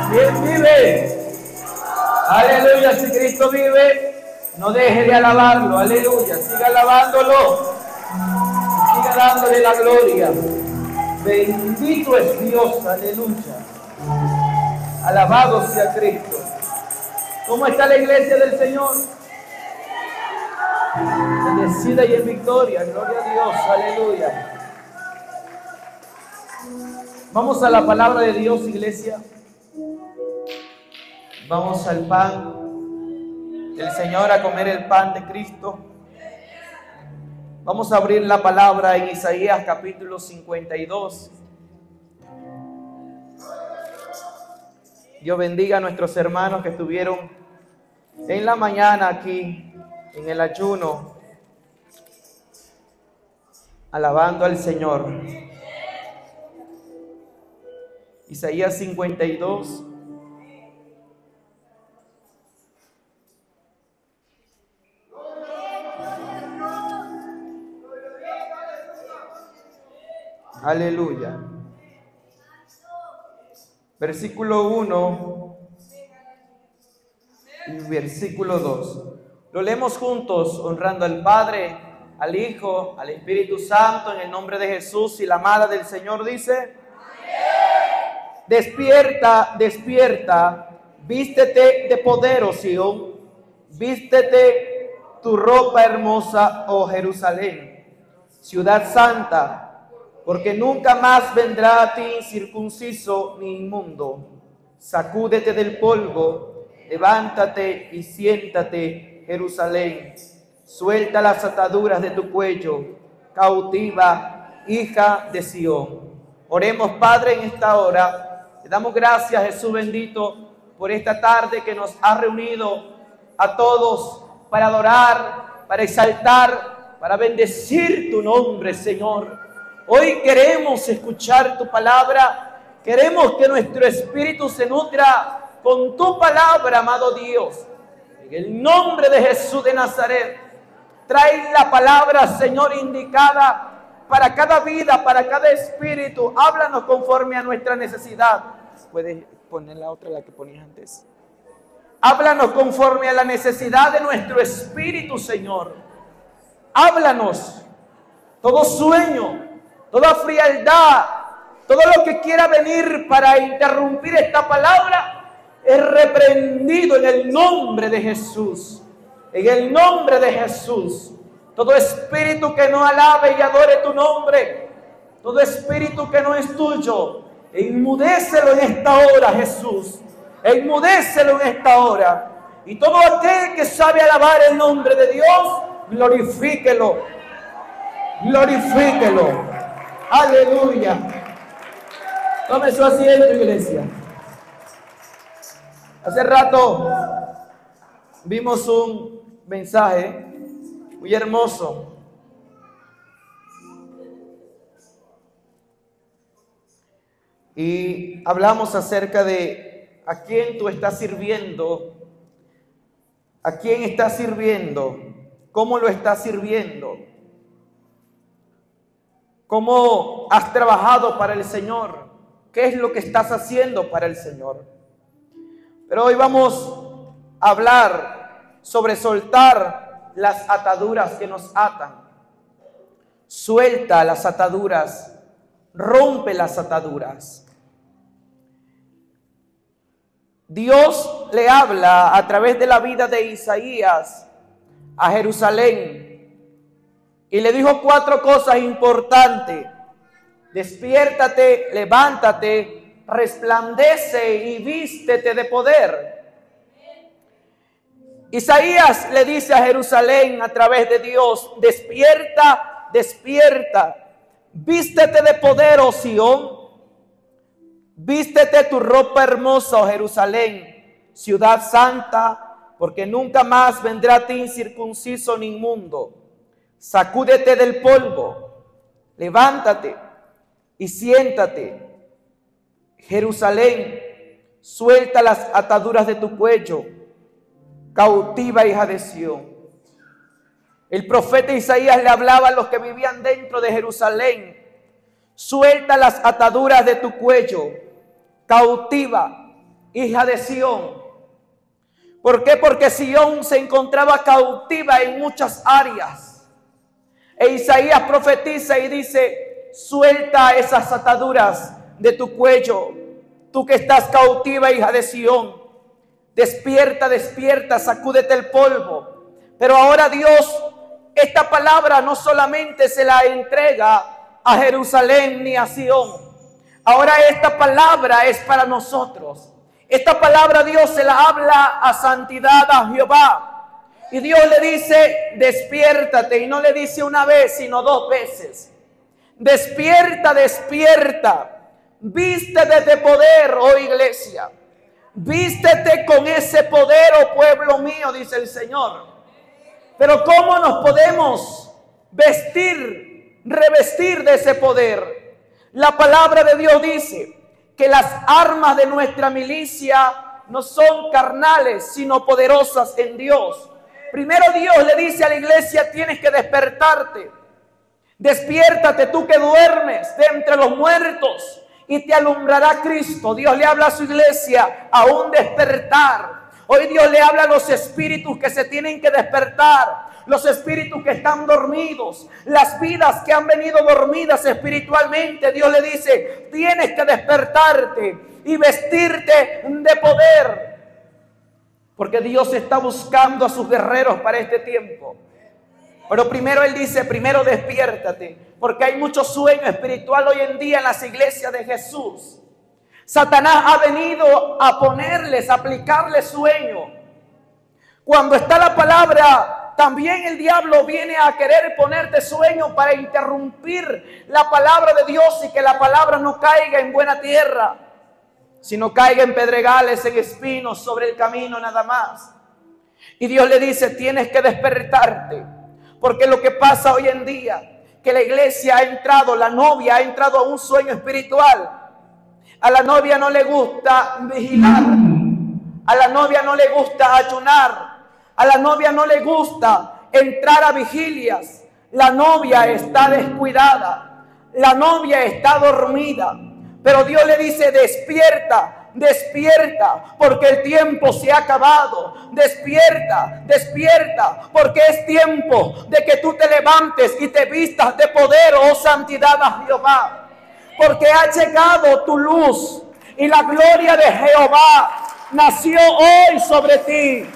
¿Quién vive? Aleluya, si Cristo vive, no deje de alabarlo. Aleluya, siga alabándolo. Siga dándole la gloria. Bendito es Dios, aleluya. Alabado sea Cristo. ¿Cómo está la iglesia del Señor? Bendecida y en victoria, gloria a Dios, aleluya. Vamos a la palabra de Dios, iglesia. Vamos al pan del Señor, a comer el pan de Cristo. Vamos a abrir la palabra en Isaías capítulo 52. Dios bendiga a nuestros hermanos que estuvieron en la mañana aquí en el ayuno, alabando al Señor. Isaías 52. Aleluya. Versículo 1 y versículo 2. Lo leemos juntos, honrando al Padre, al Hijo, al Espíritu Santo, en el nombre de Jesús. Y la amada del Señor dice: despierta, despierta, vístete de poder, oh Sión, vístete tu ropa hermosa, oh Jerusalén, ciudad santa, porque nunca más vendrá a ti incircunciso ni inmundo. Sacúdete del polvo, levántate y siéntate, Jerusalén. Suelta las ataduras de tu cuello, cautiva, hija de Sión. Oremos, Padre, en esta hora. Te damos gracias, Jesús bendito, por esta tarde que nos ha reunido a todos para adorar, para exaltar, para bendecir tu nombre, Señor. Hoy queremos escuchar tu palabra, queremos que nuestro espíritu se nutra con tu palabra, amado Dios. En el nombre de Jesús de Nazaret, trae la palabra, Señor, indicada para cada vida, para cada espíritu. Háblanos conforme a nuestra necesidad. Puedes poner la otra, la que ponías antes. Háblanos conforme a la necesidad de nuestro espíritu, Señor. Háblanos. Todo sueño, toda frialdad, todo lo que quiera venir para interrumpir esta palabra es reprendido en el nombre de Jesús. En el nombre de Jesús. Todo espíritu que no alabe y adore tu nombre, todo espíritu que no es tuyo, enmudécelo en esta hora, Jesús. Enmudécelo en esta hora. Y todo aquel que sabe alabar el nombre de Dios, glorifíquelo. Glorifíquelo. Aleluya. Tome su asiento, iglesia. Hace rato vimos un mensaje muy hermoso. Y hablamos acerca de a quién tú estás sirviendo, a quién estás sirviendo, cómo lo estás sirviendo, cómo has trabajado para el Señor, qué es lo que estás haciendo para el Señor. Pero hoy vamos a hablar sobre soltar las ataduras que nos atan. Suelta las ataduras, rompe las ataduras. Dios le habla a través de la vida de Isaías a Jerusalén y le dijo 4 cosas importantes. Despiértate, levántate, resplandece y vístete de poder. Isaías le dice a Jerusalén a través de Dios: despierta, despierta, vístete de poder, oh Sión. Vístete tu ropa hermosa, oh Jerusalén, ciudad santa, porque nunca más vendrá a ti incircunciso ni inmundo. Sacúdete del polvo, levántate y siéntate, Jerusalén, suelta las ataduras de tu cuello, cautiva, hija de Sión. El profeta Isaías le hablaba a los que vivían dentro de Jerusalén: suelta las ataduras de tu cuello, cautiva, hija de Sión. ¿Por qué? Porque Sión se encontraba cautiva en muchas áreas. E Isaías profetiza y dice: suelta esas ataduras de tu cuello, tú que estás cautiva, hija de Sión. Despierta, despierta, sacúdete el polvo. Pero ahora Dios, esta palabra no solamente se la entrega a Jerusalén ni a Sión. Ahora esta palabra es para nosotros. Esta palabra Dios se la habla a santidad, a Jehová. Y Dios le dice: despiértate. Y no le dice una vez, sino 2 veces. Despierta, despierta. Vístete de poder, oh iglesia. Vístete con ese poder, oh pueblo mío, dice el Señor. Pero ¿cómo nos podemos vestir, revestir de ese poder? La palabra de Dios dice que las armas de nuestra milicia no son carnales, sino poderosas en Dios. Primero Dios le dice a la iglesia: tienes que despertarte. Despiértate tú que duermes de entre los muertos, y te alumbrará Cristo. Dios le habla a su iglesia a un despertar. Hoy Dios le habla a los espíritus que se tienen que despertar, los espíritus que están dormidos, las vidas que han venido dormidas espiritualmente. Dios le dice: tienes que despertarte y vestirte de poder, porque Dios está buscando a sus guerreros para este tiempo. Pero primero Él dice: primero despiértate, porque hay mucho sueño espiritual hoy en día en las iglesias de Jesús. Satanás ha venido a ponerles, a aplicarles sueño. Cuando está la palabra, también el diablo viene a querer ponerte sueño para interrumpir la palabra de Dios y que la palabra no caiga en buena tierra, sino caiga en pedregales, en espinos, sobre el camino nada más. Y Dios le dice: tienes que despertarte, porque lo que pasa hoy en día, que la iglesia ha entrado, la novia ha entrado a un sueño espiritual. A la novia no le gusta vigilar, a la novia no le gusta ayunar, a la novia no le gusta entrar a vigilias. La novia está descuidada, la novia está dormida. Pero Dios le dice: despierta, despierta, porque el tiempo se ha acabado. Despierta, despierta, porque es tiempo de que tú te levantes y te vistas de poder, oh santidad a Jehová. Porque ha llegado tu luz y la gloria de Jehová nació hoy sobre ti.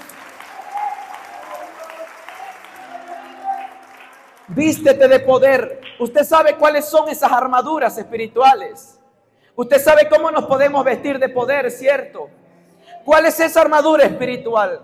Vístete de poder. Usted sabe cuáles son esas armaduras espirituales. Usted sabe cómo nos podemos vestir de poder, ¿cierto? ¿Cuál es esa armadura espiritual?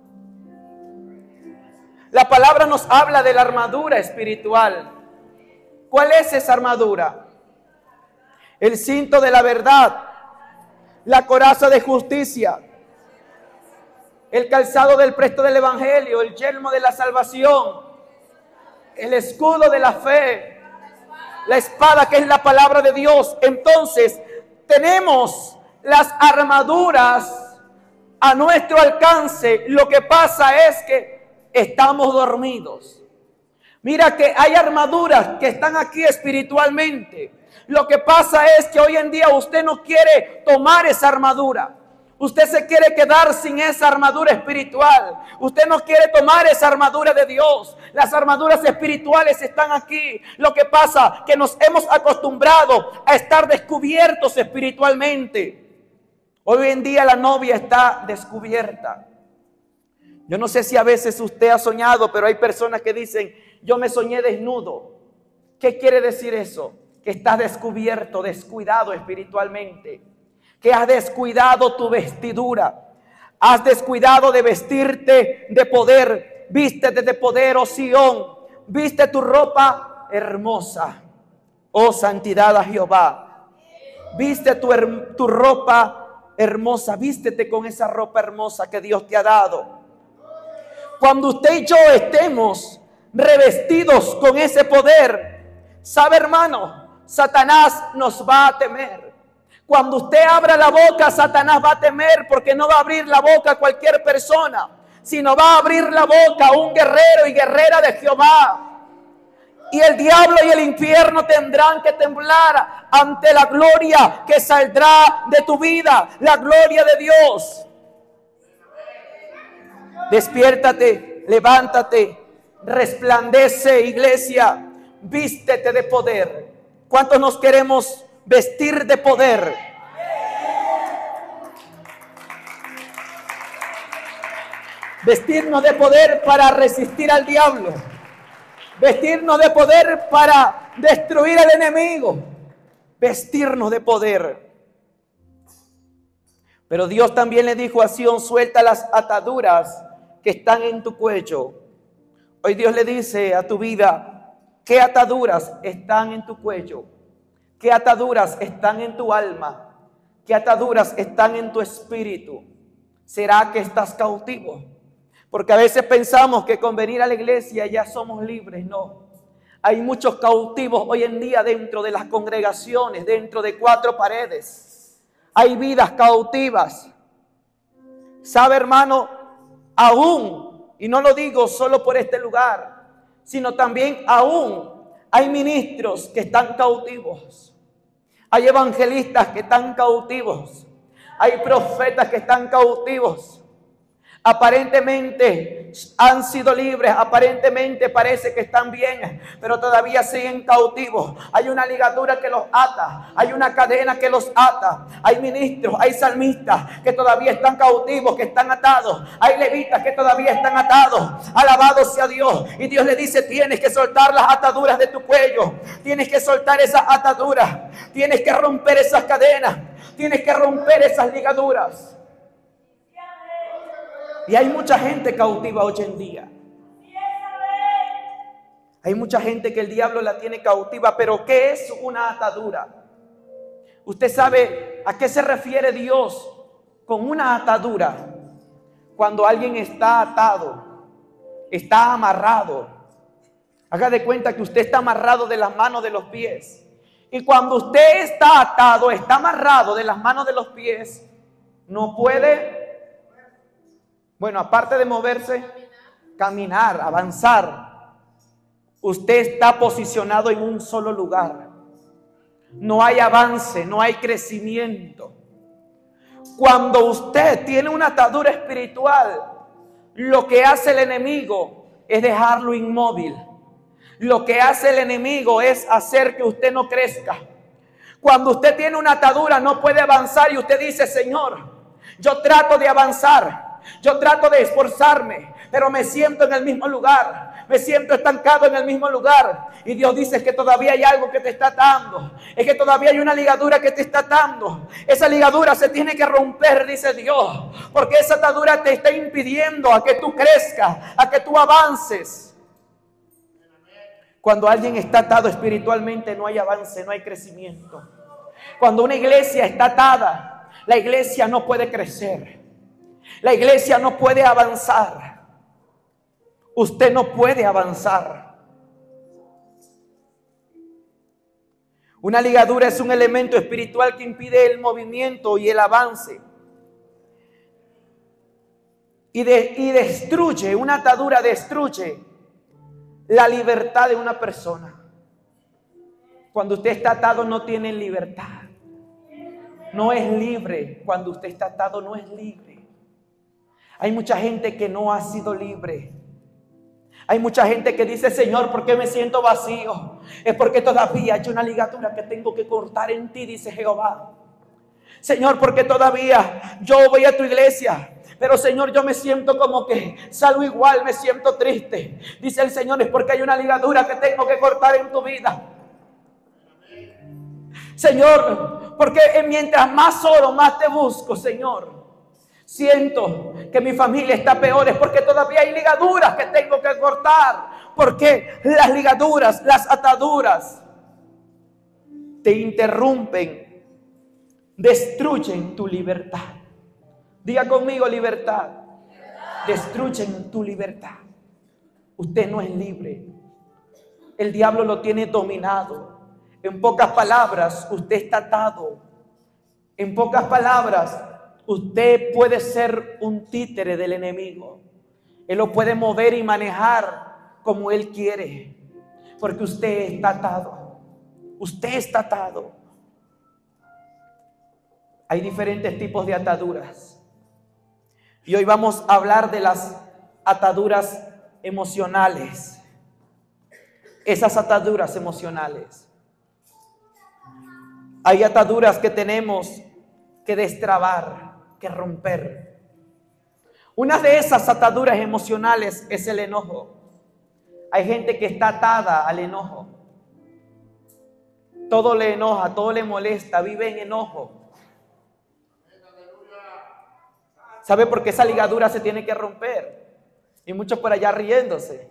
La palabra nos habla de la armadura espiritual. ¿Cuál es esa armadura? El cinto de la verdad, la coraza de justicia, el calzado del presto del evangelio, el yelmo de la salvación, el escudo de la fe, la espada que es la palabra de Dios. Entonces tenemos las armaduras a nuestro alcance. Lo que pasa es que estamos dormidos. Mira que hay armaduras que están aquí espiritualmente. Lo que pasa es que hoy en día usted no quiere tomar esa armadura. Usted se quiere quedar sin esa armadura espiritual. Usted no quiere tomar esa armadura de Dios. Las armaduras espirituales están aquí. Lo que pasa es que nos hemos acostumbrado a estar descubiertos espiritualmente. Hoy en día la novia está descubierta. Yo no sé si a veces usted ha soñado, pero hay personas que dicen: yo me soñé desnudo. ¿Qué quiere decir eso? Que estás descubierto, descuidado espiritualmente, que has descuidado tu vestidura, has descuidado de vestirte de poder. Vístete de poder, oh Sión, viste tu ropa hermosa, oh santidad a Jehová. Viste tu ropa hermosa, vístete con esa ropa hermosa que Dios te ha dado. Cuando usted y yo estemos revestidos con ese poder, ¿sabe, hermano? Satanás nos va a temer. Cuando usted abra la boca, Satanás va a temer, porque no va a abrir la boca a cualquier persona, sino va a abrir la boca a un guerrero y guerrera de Jehová. Y el diablo y el infierno tendrán que temblar ante la gloria que saldrá de tu vida, la gloria de Dios. Despiértate, levántate, resplandece, iglesia, vístete de poder. ¿Cuántos nos queremos vestir de poder? Vestirnos de poder para resistir al diablo. Vestirnos de poder para destruir al enemigo. Vestirnos de poder. Pero Dios también le dijo a Sión: suelta las ataduras que están en tu cuello. Hoy Dios le dice a tu vida: ¿qué ataduras están en tu cuello? ¿Qué ataduras están en tu alma? ¿Qué ataduras están en tu espíritu? ¿Será que estás cautivo? Porque a veces pensamos que con venir a la iglesia ya somos libres. No. Hay muchos cautivos hoy en día dentro de las congregaciones, dentro de 4 paredes. Hay vidas cautivas. ¿Sabe, hermano? Aún, y no lo digo solo por este lugar, sino también aún hay ministros que están cautivos. Hay evangelistas que están cautivos. Hay profetas que están cautivos. Aparentemente han sido libres, aparentemente parece que están bien, pero todavía siguen cautivos. Hay una ligadura que los ata, hay una cadena que los ata. Hay ministros, hay salmistas que todavía están cautivos, que están atados. Hay levitas que todavía están atados. Alabado sea Dios. Y Dios le dice: tienes que soltar las ataduras de tu cuello, tienes que soltar esas ataduras, tienes que romper esas cadenas, tienes que romper esas ligaduras. Y hay mucha gente cautiva hoy en día. Hay mucha gente que el diablo la tiene cautiva. Pero ¿qué es una atadura? ¿Usted sabe a qué se refiere Dios con una atadura? Cuando alguien está atado, está amarrado. Haga de cuenta que usted está amarrado de las manos, de los pies. Y cuando usted está atado, está amarrado de las manos, de los pies, no puede... Bueno, aparte de moverse, caminar, avanzar. Usted está posicionado en un solo lugar. No hay avance, no hay crecimiento. Cuando usted tiene una atadura espiritual, lo que hace el enemigo es dejarlo inmóvil. Lo que hace el enemigo es hacer que usted no crezca. Cuando usted tiene una atadura, no puede avanzar y usted dice: Señor, yo trato de avanzar. Yo trato de esforzarme, pero me siento en el mismo lugar. Me siento estancado en el mismo lugar. Y Dios dice que todavía hay algo que te está atando. Es que todavía hay una ligadura que te está atando. Esa ligadura se tiene que romper, dice Dios. Porque esa atadura te está impidiendo a que tú crezcas, a que tú avances. Cuando alguien está atado espiritualmente, no hay avance, no hay crecimiento. Cuando una iglesia está atada, la iglesia no puede crecer. La iglesia no puede avanzar. Usted no puede avanzar. Una ligadura es un elemento espiritual que impide el movimiento y el avance. Y destruye, una atadura destruye la libertad de una persona. Cuando usted está atado, no tiene libertad. No es libre. Cuando usted está atado, no es libre. Hay mucha gente que no ha sido libre. Hay mucha gente que dice: Señor, ¿por qué me siento vacío? Es porque todavía hay una ligadura que tengo que cortar en ti, dice Jehová. Señor, porque todavía yo voy a tu iglesia, pero Señor, yo me siento como que salgo igual, me siento triste. Dice el Señor: es porque hay una ligadura que tengo que cortar en tu vida. Señor, porque mientras más oro, más te busco, Señor. Siento que mi familia está peor, es porque todavía hay ligaduras que tengo que cortar. Porque las ligaduras, las ataduras te interrumpen, destruyen tu libertad. Diga conmigo: libertad. Destruyen tu libertad. Usted no es libre. El diablo lo tiene dominado. En pocas palabras, usted está atado. En pocas palabras, usted puede ser un títere del enemigo. Él lo puede mover y manejar como él quiere. Porque usted está atado. Usted está atado. Hay diferentes tipos de ataduras. Y hoy vamos a hablar de las ataduras emocionales. Esas ataduras emocionales. Hay ataduras que tenemos que destrabar, que romper. Una de esas ataduras emocionales es el enojo. Hay gente que está atada al enojo. Todo le enoja, todo le molesta, vive en enojo. ¿Sabe por qué esa ligadura se tiene que romper? Y muchos por allá riéndose.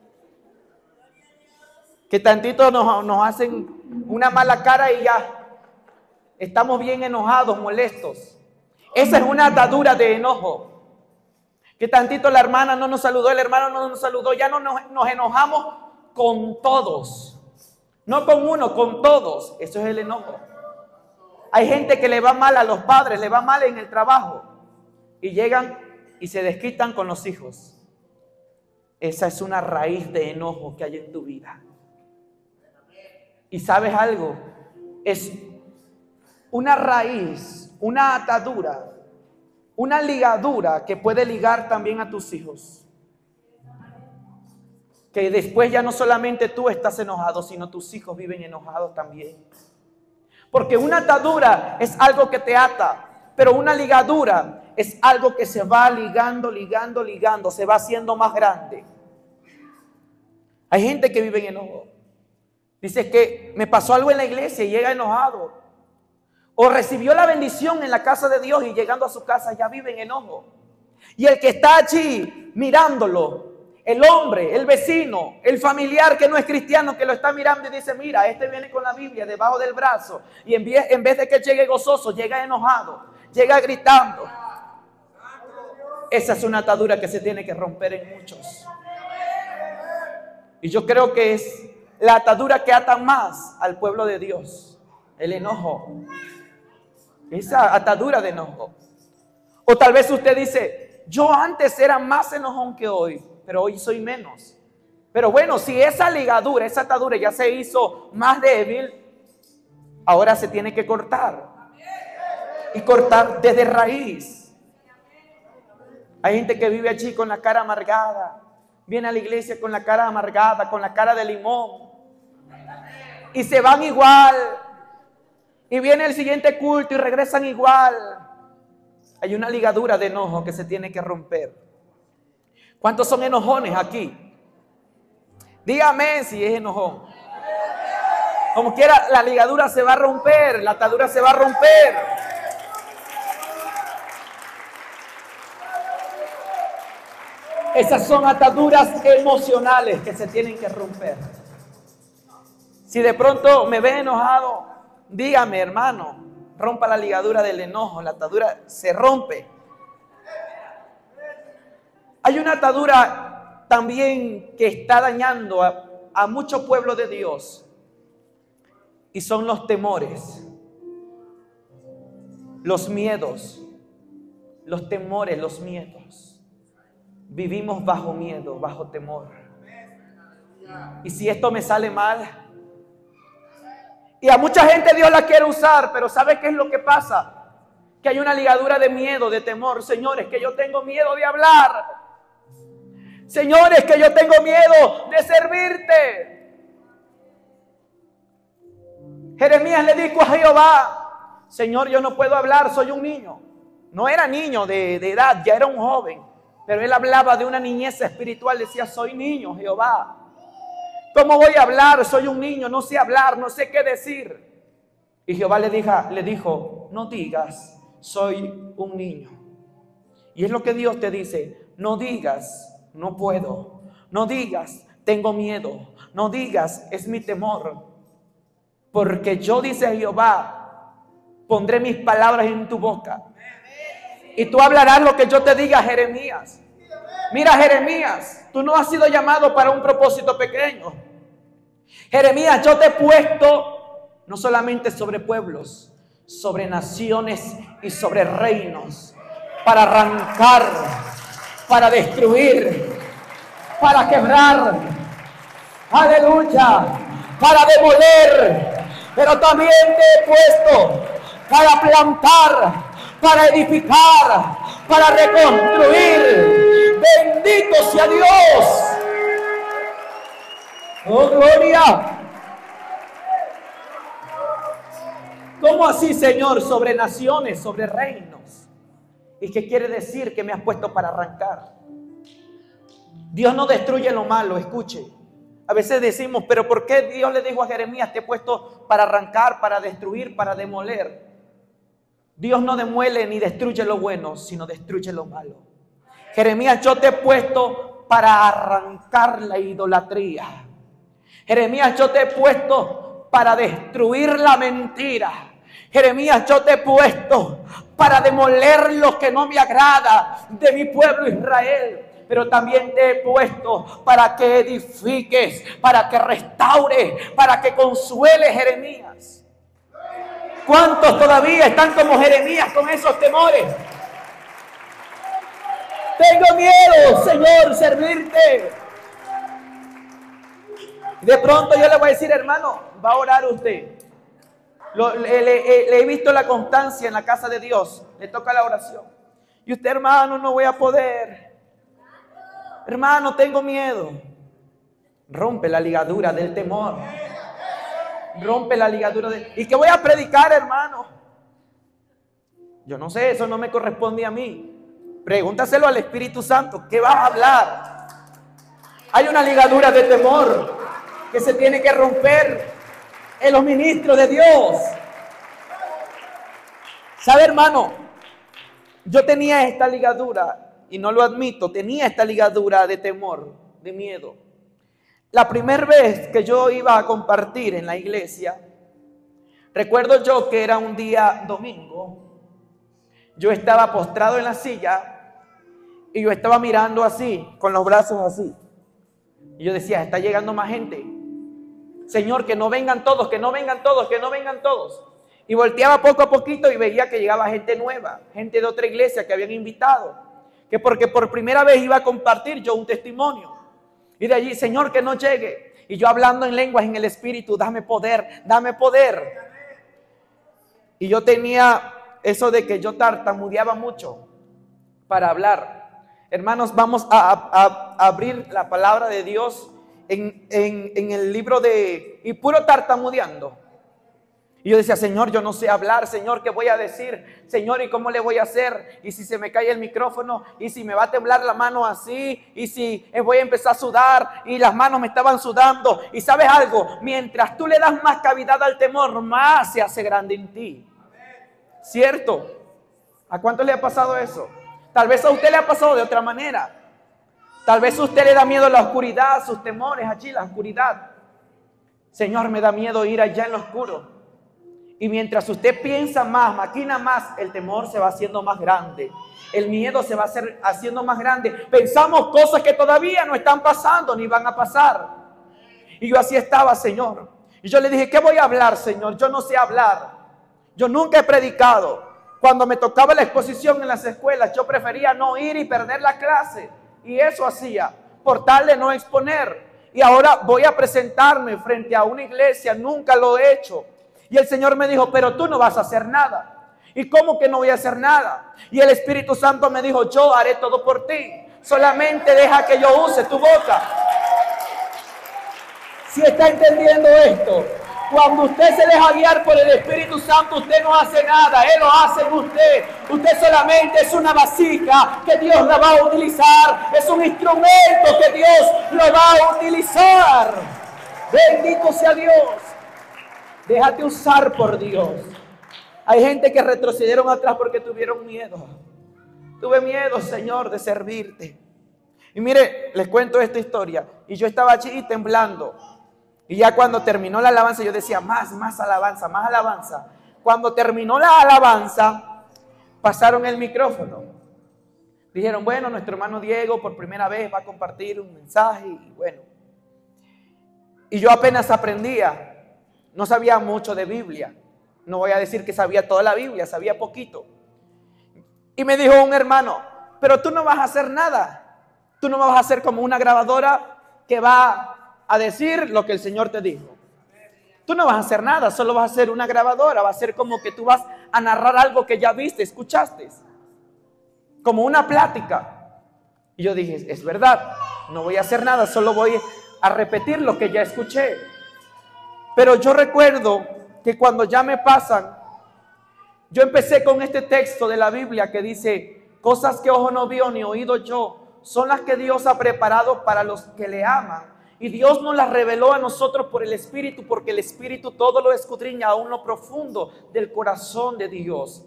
Que tantito nos hacen una mala cara y ya estamos bien enojados, molestos. Esa es una atadura de enojo. Que tantito la hermana no nos saludó, el hermano no nos saludó, ya no nos enojamos con todos. No con uno, con todos. Eso es el enojo. Hay gente que le va mal a los padres, le va mal en el trabajo. Y llegan y se desquitan con los hijos. Esa es una raíz de enojo que hay en tu vida. Y ¿sabes algo? Es una raíz, una atadura, una ligadura que puede ligar también a tus hijos. Que después ya no solamente tú estás enojado, sino tus hijos viven enojados también. Porque una atadura es algo que te ata, pero una ligadura es algo que se va ligando, se va haciendo más grande. Hay gente que vive en enojo. Dice que me pasó algo en la iglesia y llega enojado. O recibió la bendición en la casa de Dios y llegando a su casa ya vive en enojo. Y el que está allí mirándolo, el hombre, el vecino, el familiar que no es cristiano, que lo está mirando y dice, mira, este viene con la Biblia debajo del brazo. Y en vez de que llegue gozoso, llega enojado, llega gritando. Esa es una atadura que se tiene que romper en muchos. Y yo creo que es la atadura que ata más al pueblo de Dios. El enojo. Esa atadura de enojo. O tal vez usted dice, yo antes era más enojón que hoy, pero hoy soy menos. Pero bueno, si esa ligadura, esa atadura ya se hizo más débil, ahora se tiene que cortar. Y cortar desde raíz. Hay gente que vive allí con la cara amargada. Viene a la iglesia con la cara amargada, con la cara de limón. Y se van igual. Y viene el siguiente culto y regresan igual. Hay una ligadura de enojo que se tiene que romper. ¿Cuántos son enojones aquí? Dígame si es enojón. Como quiera, la ligadura se va a romper, la atadura se va a romper. Esas son ataduras emocionales que se tienen que romper. Si de pronto me ve enojado, dígame, hermano, rompa la ligadura del enojo, la atadura se rompe. Hay una atadura también que está dañando a mucho pueblo de Dios y son los temores, los miedos, los temores, los miedos. Vivimos bajo miedo, bajo temor. Y si esto me sale mal, y a mucha gente Dios la quiere usar, pero ¿sabe qué es lo que pasa? Que hay una ligadura de miedo, de temor. Señores, que yo tengo miedo de hablar. Señores, que yo tengo miedo de servirte. Jeremías le dijo a Jehová, Señor, yo no puedo hablar, soy un niño. No era niño de edad, ya era un joven. Pero él hablaba de una niñez espiritual, decía, soy niño, Jehová. ¿Cómo voy a hablar? Soy un niño, no sé hablar, no sé qué decir. Y Jehová le dijo, no digas, soy un niño. Y es lo que Dios te dice, no digas, no puedo. No digas, tengo miedo. No digas, es mi temor. Porque yo, dice Jehová, pondré mis palabras en tu boca. Y tú hablarás lo que yo te diga, Jeremías. Mira, Jeremías, tú no has sido llamado para un propósito pequeño. Jeremías, yo te he puesto no solamente sobre pueblos, sobre naciones y sobre reinos, para arrancar, para destruir, para quebrar, aleluya, para demoler, pero también te he puesto para plantar, para edificar, para reconstruir. Bendito sea Dios. Oh, gloria. ¿Cómo así, Señor? Sobre naciones, sobre reinos. ¿Y qué quiere decir? Que me has puesto para arrancar. Dios no destruye lo malo, escuche. A veces decimos, pero ¿por qué Dios le dijo a Jeremías, te he puesto para arrancar, para destruir, para demoler? Dios no demuele ni destruye lo bueno, sino destruye lo malo. Jeremías, yo te he puesto para arrancar la idolatría. Jeremías, yo te he puesto para destruir la mentira. Jeremías, yo te he puesto para demoler lo que no me agrada de mi pueblo Israel. Pero también te he puesto para que edifiques, para que restaures, para que consueles, Jeremías. ¿Cuántos todavía están como Jeremías con esos temores? Tengo miedo, Señor, servirte. De pronto yo le voy a decir, hermano, va a orar usted. Le he visto la constancia en la casa de Dios. Le toca la oración. Y usted, hermano, no voy a poder. Hermano, tengo miedo. Rompe la ligadura del temor. Rompe la ligadura de... ¿Y qué voy a predicar, hermano? Yo no sé, eso no me corresponde a mí. Pregúntaselo al Espíritu Santo. ¿Qué vas a hablar? Hay una ligadura de temor que se tiene que romper en los ministros de Dios. ¿Sabe, hermano? Yo tenía esta ligadura, y no lo admito, tenía esta ligadura de temor, de miedo. La primera vez que yo iba a compartir en la iglesia, recuerdo yo que era un día domingo. Yo estaba postrado en la silla y yo estaba mirando así, con los brazos así. Y yo decía, está llegando más gente. Señor, que no vengan todos, que no vengan todos, que no vengan todos. Y volteaba poco a poquito y veía que llegaba gente nueva, gente de otra iglesia que habían invitado. Que porque por primera vez iba a compartir yo un testimonio. Y de allí, Señor, que no llegue. Y yo hablando en lenguas en el Espíritu, dame poder, dame poder. Y yo tenía eso de que yo tartamudeaba mucho para hablar. Hermanos, vamos a abrir la palabra de Dios en el libro de... Y puro tartamudeando. Y yo decía, Señor, yo no sé hablar. Señor, ¿qué voy a decir? Señor, ¿y cómo le voy a hacer? ¿Y si se me cae el micrófono? ¿Y si me va a temblar la mano así? ¿Y si voy a empezar a sudar? Y las manos me estaban sudando. Y ¿sabes algo? Mientras tú le das más cavidad al temor, más se hace grande en ti. ¿Cierto? ¿A cuánto le ha pasado eso? Tal vez a usted le ha pasado de otra manera. Tal vez a usted le da miedo la oscuridad, sus temores allí, la oscuridad. Señor, me da miedo ir allá en lo oscuro. Y mientras usted piensa más, maquina más, el temor se va haciendo más grande. El miedo se va haciendo más grande. Pensamos cosas que todavía no están pasando ni van a pasar. Y yo así estaba, Señor. Y yo le dije, ¿qué voy a hablar, Señor? Yo no sé hablar. Yo nunca he predicado. Cuando me tocaba la exposición en las escuelas, yo prefería no ir y perder la clase. Y eso hacía, por tal de no exponer. Y ahora voy a presentarme frente a una iglesia, nunca lo he hecho. Y el Señor me dijo, pero tú no vas a hacer nada. ¿Y cómo que no voy a hacer nada? Y el Espíritu Santo me dijo, yo haré todo por ti. Solamente deja que yo use tu boca. Si está entendiendo esto, cuando usted se deja guiar por el Espíritu Santo, usted no hace nada, Él lo hace en usted. Usted solamente es una vasija que Dios la va a utilizar. Es un instrumento que Dios lo va a utilizar. Bendito sea Dios. Déjate usar por Dios. Hay gente que retrocedieron atrás porque tuvieron miedo. Tuve miedo, Señor, de servirte. Y mire, les cuento esta historia. Y yo estaba allí temblando. Y ya cuando terminó la alabanza, yo decía, más alabanza, más alabanza. Cuando terminó la alabanza, pasaron el micrófono. Dijeron, bueno, nuestro hermano Diego por primera vez va a compartir un mensaje. Y bueno. Y yo apenas aprendía. No sabía mucho de Biblia. No voy a decir que sabía toda la Biblia, sabía poquito. Y me dijo un hermano, pero tú no vas a hacer nada. Tú no me vas a hacer como una grabadora que va a decir lo que el Señor te dijo. Tú no vas a hacer nada, solo vas a hacer una grabadora. Va a ser como que tú vas a narrar algo que ya viste, escuchaste. Como una plática. Y yo dije, es verdad, no voy a hacer nada, solo voy a repetir lo que ya escuché. Pero yo recuerdo que cuando ya me pasan, yo empecé con este texto de la Biblia que dice, cosas que ojo no vio ni oído yo, son las que Dios ha preparado para los que le aman. Y Dios nos las reveló a nosotros por el Espíritu, porque el Espíritu todo lo escudriña aún lo profundo del corazón de Dios.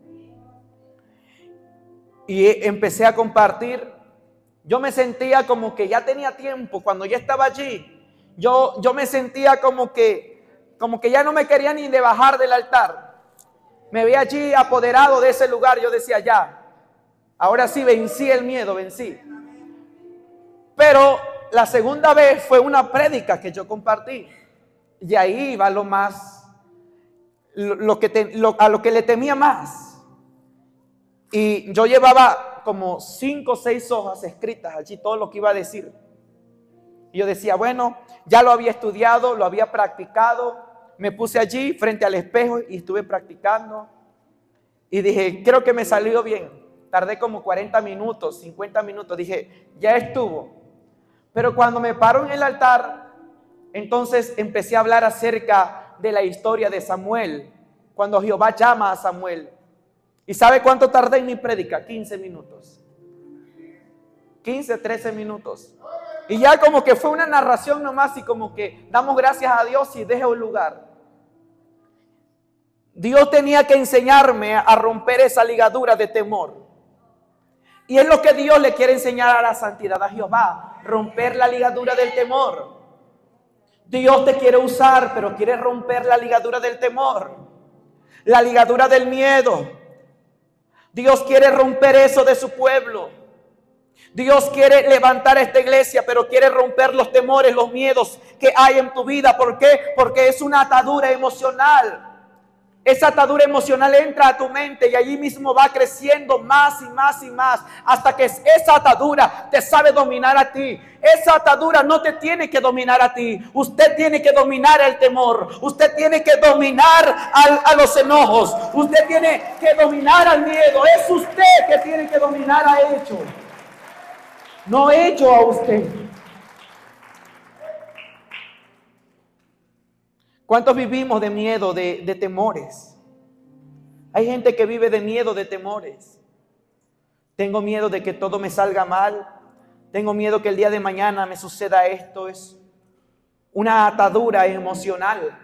Y empecé a compartir. Yo me sentía como que ya tenía tiempo. Cuando ya estaba allí, yo me sentía como que ya no me quería ni de bajar del altar. Me veía allí apoderado de ese lugar. Yo decía, ya, ahora sí vencí el miedo, vencí. Pero la segunda vez fue una prédica que yo compartí. Y ahí iba lo más, a lo que le temía más. Y yo llevaba como 5 o 6 hojas escritas allí, todo lo que iba a decir. Y yo decía, bueno, ya lo había estudiado, lo había practicado. Me puse allí frente al espejo y estuve practicando. Y dije, creo que me salió bien. Tardé como 40 minutos, 50 minutos. Dije, ya estuvo. Pero cuando me paro en el altar, entonces empecé a hablar acerca de la historia de Samuel. Cuando Jehová llama a Samuel. ¿Y sabe cuánto tardé en mi prédica? 15 minutos. 15, 13 minutos. Y ya como que fue una narración nomás y como que damos gracias a Dios y dejo el lugar. Dios tenía que enseñarme a romper esa ligadura de temor. Y es lo que Dios le quiere enseñar a la santidad, a Jehová. Romper la ligadura del temor. Dios te quiere usar, pero quiere romper la ligadura del temor. La ligadura del miedo. Dios quiere romper eso de su pueblo. Dios quiere levantar esta iglesia, pero quiere romper los temores, los miedos que hay en tu vida. ¿Por qué? Porque es una atadura emocional. Esa atadura emocional entra a tu mente y allí mismo va creciendo más y más y más hasta que esa atadura te sabe dominar a ti. Esa atadura no te tiene que dominar a ti. Usted tiene que dominar el temor. Usted tiene que dominar a los enojos. Usted tiene que dominar al miedo. Es usted que tiene que dominar a ello. No ello a usted. ¿Cuántos vivimos de miedo, de temores? Hay gente que vive de miedo, de temores. Tengo miedo de que todo me salga mal. Tengo miedo que el día de mañana me suceda esto. Es una atadura emocional.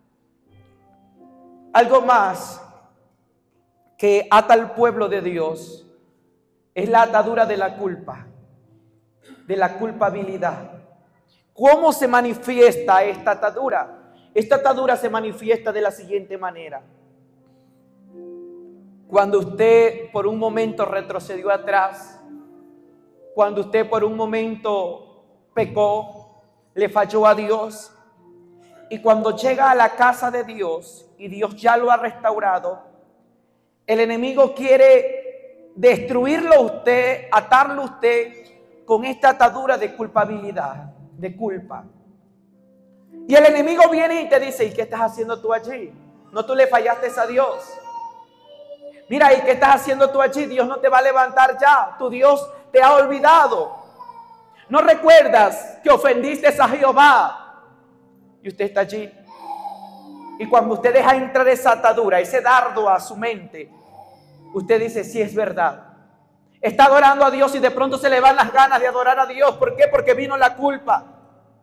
Algo más que ata al pueblo de Dios es la atadura de la culpa, de la culpabilidad. ¿Cómo se manifiesta esta atadura? Esta atadura se manifiesta de la siguiente manera. Cuando usted por un momento retrocedió atrás, cuando usted por un momento pecó, le falló a Dios, y cuando llega a la casa de Dios y Dios ya lo ha restaurado, el enemigo quiere destruirlo a usted, atarlo a usted con esta atadura de culpabilidad, de culpa. Y el enemigo viene y te dice, ¿y qué estás haciendo tú allí? No, tú le fallaste a Dios. Mira, ¿y qué estás haciendo tú allí? Dios no te va a levantar ya. Tu Dios te ha olvidado. ¿No recuerdas que ofendiste a Jehová? Y usted está allí. Y cuando usted deja entrar esa atadura, ese dardo a su mente, usted dice, sí, es verdad. Está adorando a Dios y de pronto se le van las ganas de adorar a Dios. ¿Por qué? Porque vino la culpa.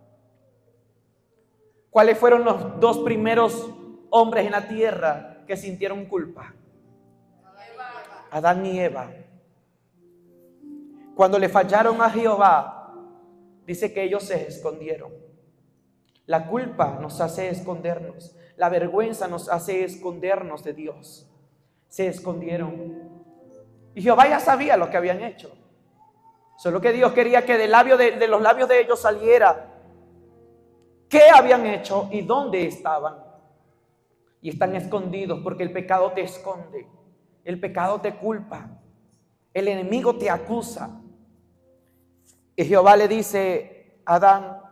¿Cuáles fueron los 2 primeros hombres en la tierra que sintieron culpa? Adán y Eva. Cuando le fallaron a Jehová, dice que ellos se escondieron. La culpa nos hace escondernos. La vergüenza nos hace escondernos de Dios. Se escondieron. Y Jehová ya sabía lo que habían hecho. Solo que Dios quería que de los labios de ellos saliera qué habían hecho y dónde estaban. Y están escondidos porque el pecado te esconde. El pecado te culpa. El enemigo te acusa. Y Jehová le dice a Adán,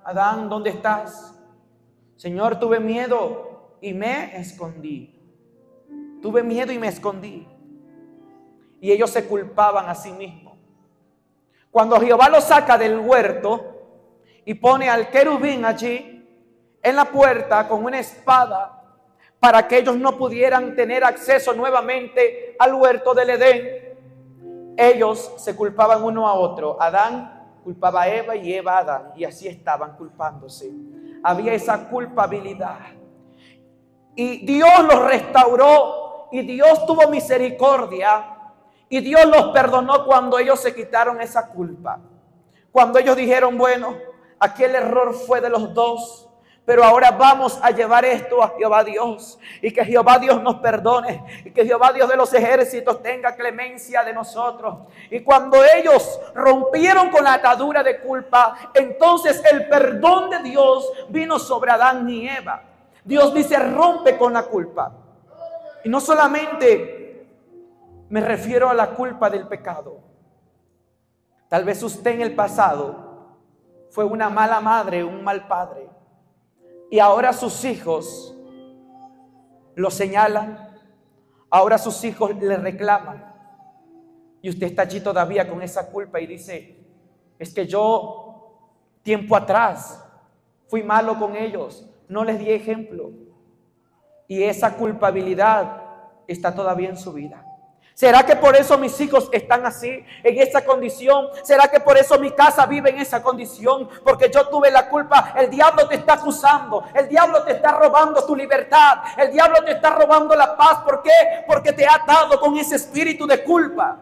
Adán, ¿dónde estás? Señor, tuve miedo y me escondí. Tuve miedo y me escondí. Y ellos se culpaban a sí mismos. Cuando Jehová los saca del huerto y pone al querubín allí en la puerta con una espada para que ellos no pudieran tener acceso nuevamente al huerto del Edén, ellos se culpaban uno a otro. Adán culpaba a Eva y Eva a Adán, y así estaban culpándose. Había esa culpabilidad. Y Dios los restauró, y Dios tuvo misericordia, y Dios los perdonó cuando ellos se quitaron esa culpa. Cuando ellos dijeron, bueno, aquí el error fue de los dos, pero ahora vamos a llevar esto a Jehová Dios, y que Jehová Dios nos perdone, y que Jehová Dios de los ejércitos tenga clemencia de nosotros. Y cuando ellos rompieron con la atadura de culpa, entonces el perdón de Dios vino sobre Adán y Eva. Dios dice, rompe con la culpa. Y no solamente me refiero a la culpa del pecado. Tal vez usted en el pasado fue una mala madre, un mal padre, y ahora sus hijos lo señalan, ahora sus hijos le reclaman, y usted está allí todavía con esa culpa y dice, es que yo tiempo atrás fui malo con ellos, no les di ejemplo, y esa culpabilidad está todavía en su vida. ¿Será que por eso mis hijos están así, en esa condición? ¿Será que por eso mi casa vive en esa condición? Porque yo tuve la culpa. El diablo te está acusando. El diablo te está robando tu libertad. El diablo te está robando la paz. ¿Por qué? Porque te ha atado con ese espíritu de culpa.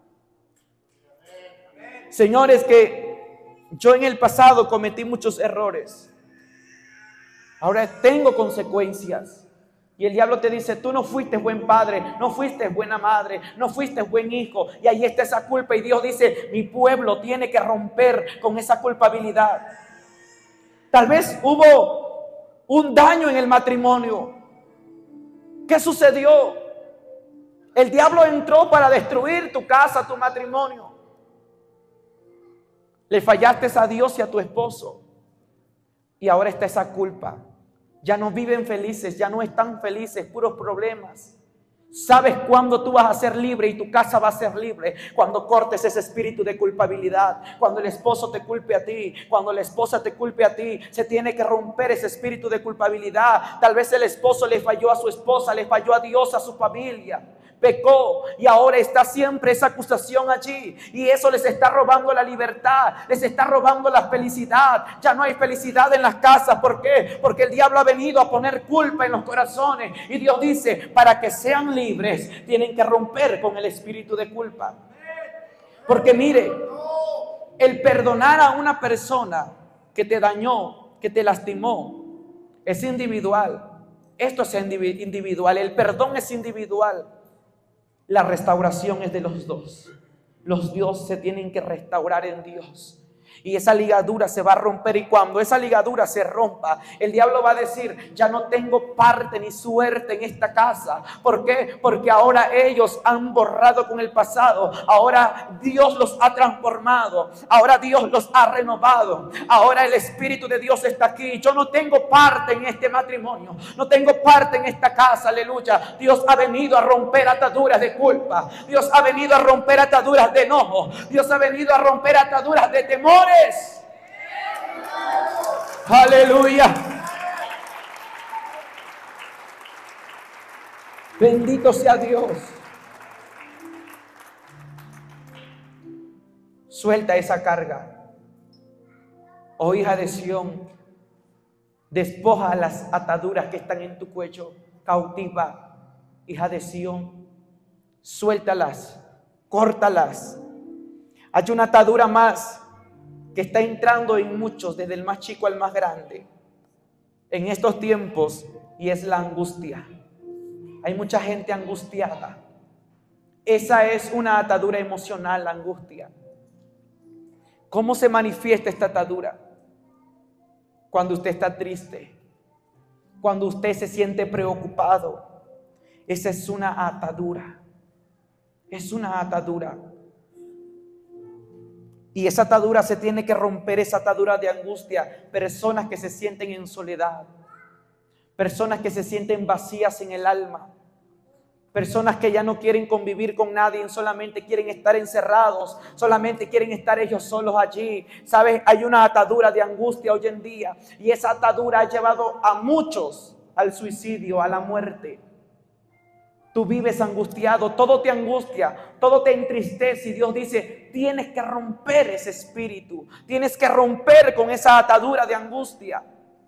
Señores, que yo en el pasado cometí muchos errores. Ahora tengo consecuencias. Y el diablo te dice, tú no fuiste buen padre, no fuiste buena madre, no fuiste buen hijo. Y ahí está esa culpa. Y Dios dice, mi pueblo tiene que romper con esa culpabilidad. Tal vez hubo un daño en el matrimonio. ¿Qué sucedió? El diablo entró para destruir tu casa, tu matrimonio. Le fallaste a Dios y a tu esposo. Y ahora está esa culpa. Ya no viven felices, ya no están felices, puros problemas. ¿Sabes cuándo tú vas a ser libre y tu casa va a ser libre? Cuando cortes ese espíritu de culpabilidad. Cuando el esposo te culpe a ti, cuando la esposa te culpe a ti. Se tiene que romper ese espíritu de culpabilidad. Tal vez el esposo le falló a su esposa, le falló a Dios, a su familia. Pecó y ahora está siempre esa acusación allí, y eso les está robando la libertad, les está robando la felicidad. Ya no hay felicidad en las casas. ¿Por qué? Porque el diablo ha venido a poner culpa en los corazones, y Dios dice, para que sean libres tienen que romper con el espíritu de culpa. Porque mire, el perdonar a una persona que te dañó, que te lastimó, es individual. Esto es individual, el perdón es individual. La restauración es de los dos. Los dos se tienen que restaurar en Dios. Y esa ligadura se va a romper, y cuando esa ligadura se rompa, el diablo va a decir, ya no tengo parte ni suerte en esta casa. ¿Por qué? Porque ahora ellos han borrado con el pasado. Ahora Dios los ha transformado. Ahora Dios los ha renovado. Ahora el Espíritu de Dios está aquí. Yo no tengo parte en este matrimonio. No tengo parte en esta casa. Aleluya. Dios ha venido a romper ataduras de culpa. Dios ha venido a romper ataduras de enojo. Dios ha venido a romper ataduras de temor. Aleluya. Bendito sea Dios. Suelta esa carga. Oh hija de Sión, despoja las ataduras que están en tu cuello. Cautiva, hija de Sión, suéltalas, córtalas. Hay una atadura más que está entrando en muchos, desde el más chico al más grande, en estos tiempos, y es la angustia. Hay mucha gente angustiada. Esa es una atadura emocional, la angustia. ¿Cómo se manifiesta esta atadura? Cuando usted está triste, cuando usted se siente preocupado. Esa es una atadura. Es una atadura. Y esa atadura se tiene que romper, esa atadura de angustia. Personas que se sienten en soledad. Personas que se sienten vacías en el alma. Personas que ya no quieren convivir con nadie, solamente quieren estar encerrados, solamente quieren estar ellos solos allí. ¿Sabes? Hay una atadura de angustia hoy en día y esa atadura ha llevado a muchos al suicidio, a la muerte. Tú vives angustiado, todo te angustia, todo te entristece y Dios dice, tienes que romper ese espíritu, tienes que romper con esa atadura de angustia.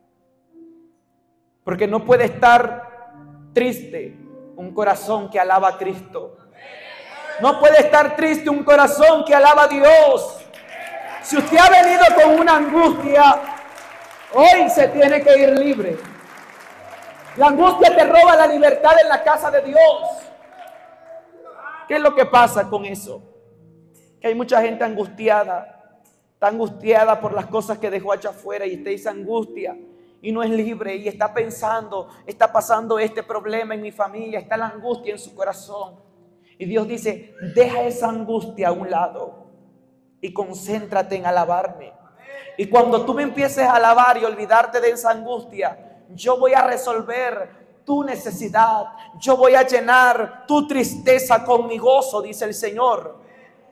Porque no puede estar triste un corazón que alaba a Cristo. No puede estar triste un corazón que alaba a Dios. Si usted ha venido con una angustia, hoy se tiene que ir libre. La angustia te roba la libertad en la casa de Dios. ¿Qué es lo que pasa con eso? Que hay mucha gente angustiada. Está angustiada por las cosas que dejó allá afuera y está esa angustia. Y no es libre y está pensando, está pasando este problema en mi familia, está la angustia en su corazón. Y Dios dice, deja esa angustia a un lado y concéntrate en alabarme. Y cuando tú me empieces a alabar y olvidarte de esa angustia, yo voy a resolver tu necesidad, yo voy a llenar tu tristeza con mi gozo, dice el Señor.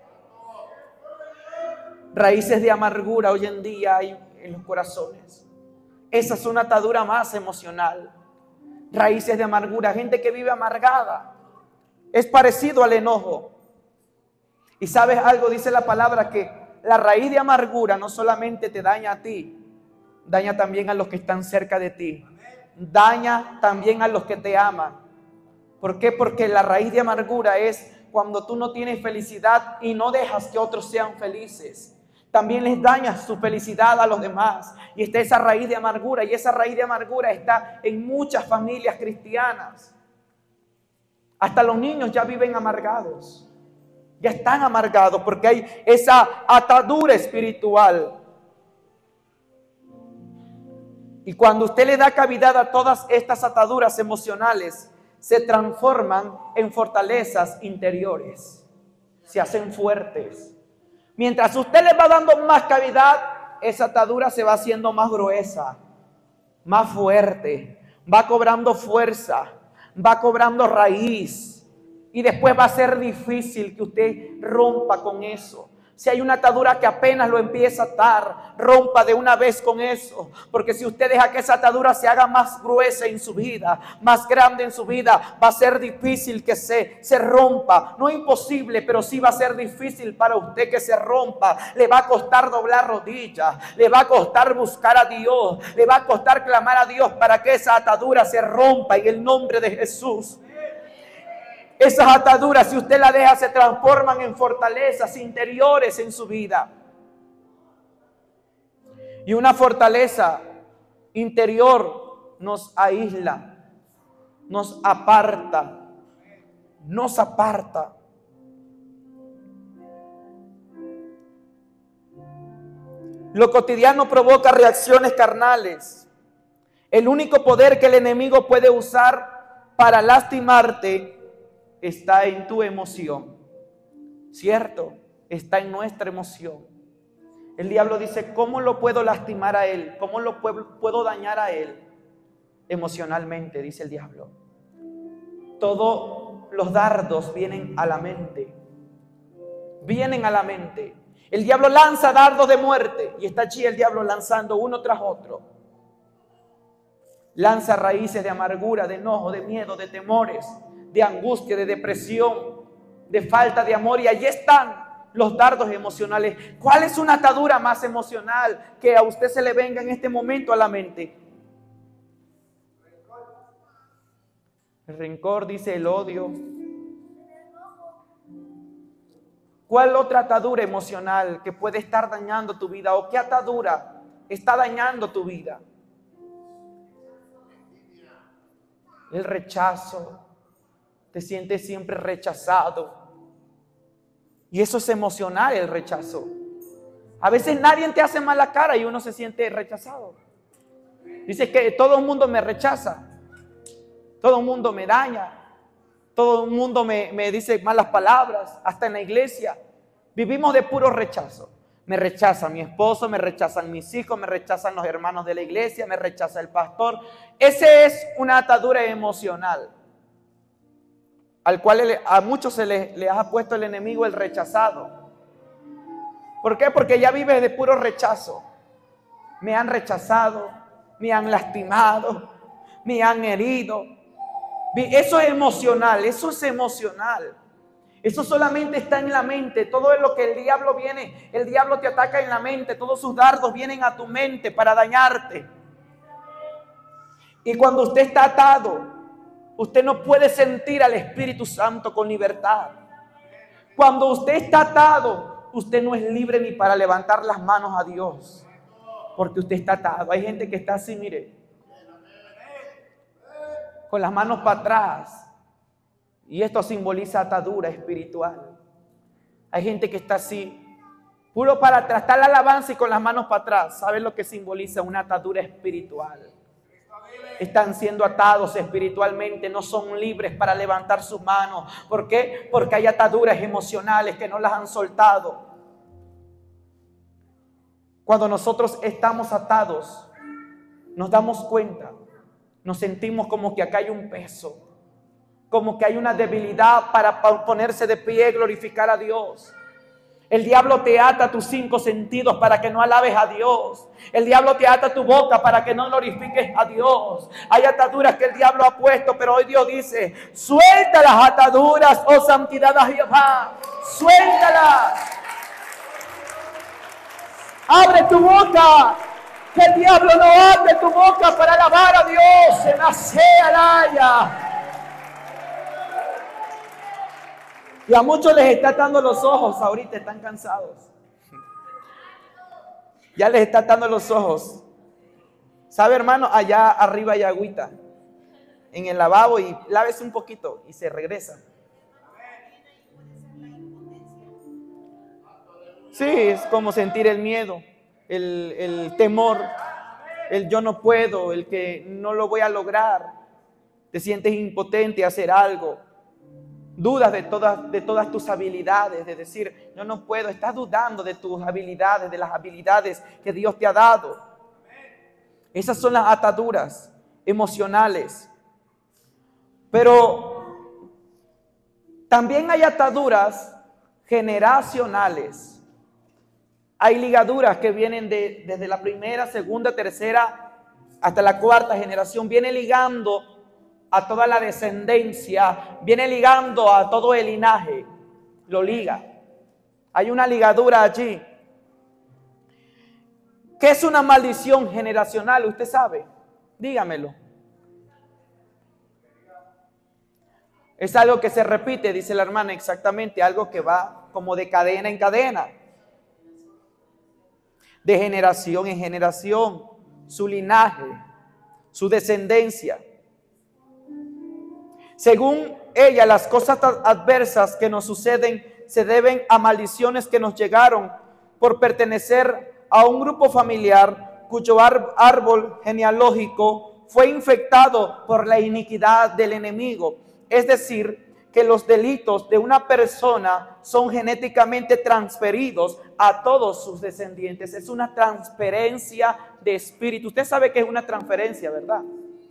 Raíces de amargura hoy en día hay en los corazones. Esa es una atadura más emocional. Raíces de amargura, gente que vive amargada. Es parecido al enojo. Y sabes algo, dice la palabra que la raíz de amargura no solamente te daña a ti, daña también a los que están cerca de ti. Daña también a los que te aman. ¿Por qué? Porque la raíz de amargura es cuando tú no tienes felicidad y no dejas que otros sean felices. También les dañas su felicidad a los demás. Y está esa raíz de amargura. Y esa raíz de amargura está en muchas familias cristianas. Hasta los niños ya viven amargados. Ya están amargados porque hay esa atadura espiritual. Y cuando usted le da cavidad a todas estas ataduras emocionales, se transforman en fortalezas interiores. Se hacen fuertes. Mientras usted le va dando más cavidad, esa atadura se va haciendo más gruesa, más fuerte, va cobrando fuerza, va cobrando raíz. Y después va a ser difícil que usted rompa con eso. Si hay una atadura que apenas lo empieza a atar, rompa de una vez con eso. Porque si usted deja que esa atadura se haga más gruesa en su vida, más grande en su vida, va a ser difícil que se rompa. No imposible, pero sí va a ser difícil para usted que se rompa. Le va a costar doblar rodillas, le va a costar buscar a Dios, le va a costar clamar a Dios para que esa atadura se rompa en el nombre de Jesús. Esas ataduras, si usted las deja, se transforman en fortalezas interiores en su vida. Y una fortaleza interior nos aísla, nos aparta, nos aparta. Lo cotidiano provoca reacciones carnales. El único poder que el enemigo puede usar para lastimarte está en tu emoción, ¿cierto? Está en nuestra emoción. El diablo dice, ¿cómo lo puedo lastimar a él? ¿Cómo lo puedo dañar a él? Emocionalmente, dice el diablo. Todos los dardos vienen a la mente. Vienen a la mente. El diablo lanza dardos de muerte y está allí el diablo lanzando uno tras otro. Lanza raíces de amargura, de enojo, de miedo, de temores, de angustia, de depresión, de falta de amor. Y allí están los dardos emocionales. ¿Cuál es una atadura más emocional que a usted se le venga en este momento a la mente? El rencor, dice, el odio. ¿Cuál otra atadura emocional que puede estar dañando tu vida? ¿O qué atadura está dañando tu vida? El rechazo. Te sientes siempre rechazado. Y eso es emocional, el rechazo. A veces nadie te hace mala cara y uno se siente rechazado. Dice que todo el mundo me rechaza. Todo el mundo me daña. Todo el mundo me dice malas palabras. Hasta en la iglesia. Vivimos de puro rechazo. Me rechaza mi esposo, me rechazan mis hijos, me rechazan los hermanos de la iglesia, me rechaza el pastor. Esa es una atadura emocional al cual a muchos se les ha puesto el enemigo, el rechazado. ¿Por qué? Porque ya vives de puro rechazo. Me han rechazado, me han lastimado, me han herido. Eso es emocional, eso es emocional. Eso solamente está en la mente. Todo lo que el diablo viene, el diablo te ataca en la mente. Todos sus dardos vienen a tu mente para dañarte. Y cuando usted está atado, usted no puede sentir al Espíritu Santo con libertad. Cuando usted está atado, usted no es libre ni para levantar las manos a Dios, porque usted está atado. Hay gente que está así, mire, con las manos para atrás. Y esto simboliza atadura espiritual. Hay gente que está así, puro para atrás, está la alabanza y con las manos para atrás. ¿Saben lo que simboliza una atadura espiritual? Están siendo atados espiritualmente, no son libres para levantar sus manos. ¿Por qué? Porque hay ataduras emocionales que no las han soltado. Cuando nosotros estamos atados, nos damos cuenta, nos sentimos como que acá hay un peso, como que hay una debilidad para ponerse de pie y glorificar a Dios. El diablo te ata tus 5 sentidos para que no alabes a Dios. El diablo te ata tu boca para que no glorifiques a Dios. Hay ataduras que el diablo ha puesto, pero hoy Dios dice: suelta las ataduras, oh santidad a Jehová. Suéltalas. Abre tu boca. Que el diablo no ate tu boca para alabar a Dios. Se nace alaya. Y a muchos les está atando los ojos ahorita, están cansados. Ya les está atando los ojos. ¿Sabe, hermano? Allá arriba hay agüita en el lavabo y lávese un poquito y se regresa. Sí, es como sentir el miedo, el temor, el yo no puedo, el que no lo voy a lograr. Te sientes impotente a hacer algo. Dudas de todas tus habilidades, de decir, yo no puedo. Estás dudando de tus habilidades, de las habilidades que Dios te ha dado. Esas son las ataduras emocionales. Pero también hay ataduras generacionales. Hay ligaduras que vienen desde la primera, segunda, tercera, hasta la cuarta generación. Viene ligando a toda la descendencia, viene ligando a todo el linaje, lo liga. Hay una ligadura allí. ¿Qué es una maldición generacional? ¿Usted sabe? Dígamelo. Es algo que se repite, dice la hermana, exactamente, algo que va como de cadena en cadena. De generación en generación, su linaje, su descendencia. Según ella, las cosas adversas que nos suceden se deben a maldiciones que nos llegaron por pertenecer a un grupo familiar cuyo árbol genealógico fue infectado por la iniquidad del enemigo. Es decir, que los delitos de una persona son genéticamente transferidos a todos sus descendientes. Es una transferencia de espíritu. Usted sabe que es una transferencia, ¿verdad?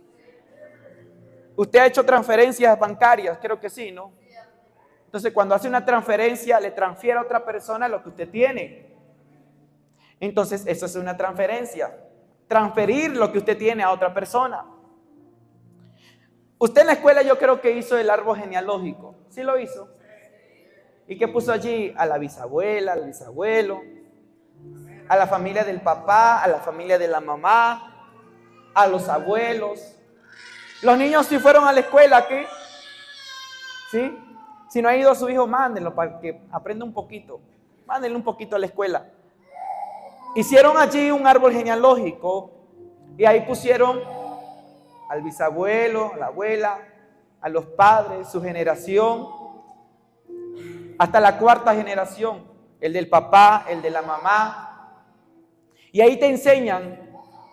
Usted ha hecho transferencias bancarias, creo que sí, ¿no? Entonces, cuando hace una transferencia, le transfiere a otra persona lo que usted tiene. Entonces, eso es una transferencia. Transferir lo que usted tiene a otra persona. Usted en la escuela yo creo que hizo el árbol genealógico. ¿Sí lo hizo? ¿Y qué puso allí? A la bisabuela, al bisabuelo, a la familia del papá, a la familia de la mamá, a los abuelos. Los niños si fueron a la escuela, ¿qué? ¿Sí? Si no ha ido su hijo, mándenlo para que aprenda un poquito. Mándenlo un poquito a la escuela. Hicieron allí un árbol genealógico y ahí pusieron al bisabuelo, a la abuela, a los padres, su generación, hasta la cuarta generación, el del papá, el de la mamá. Y ahí te enseñan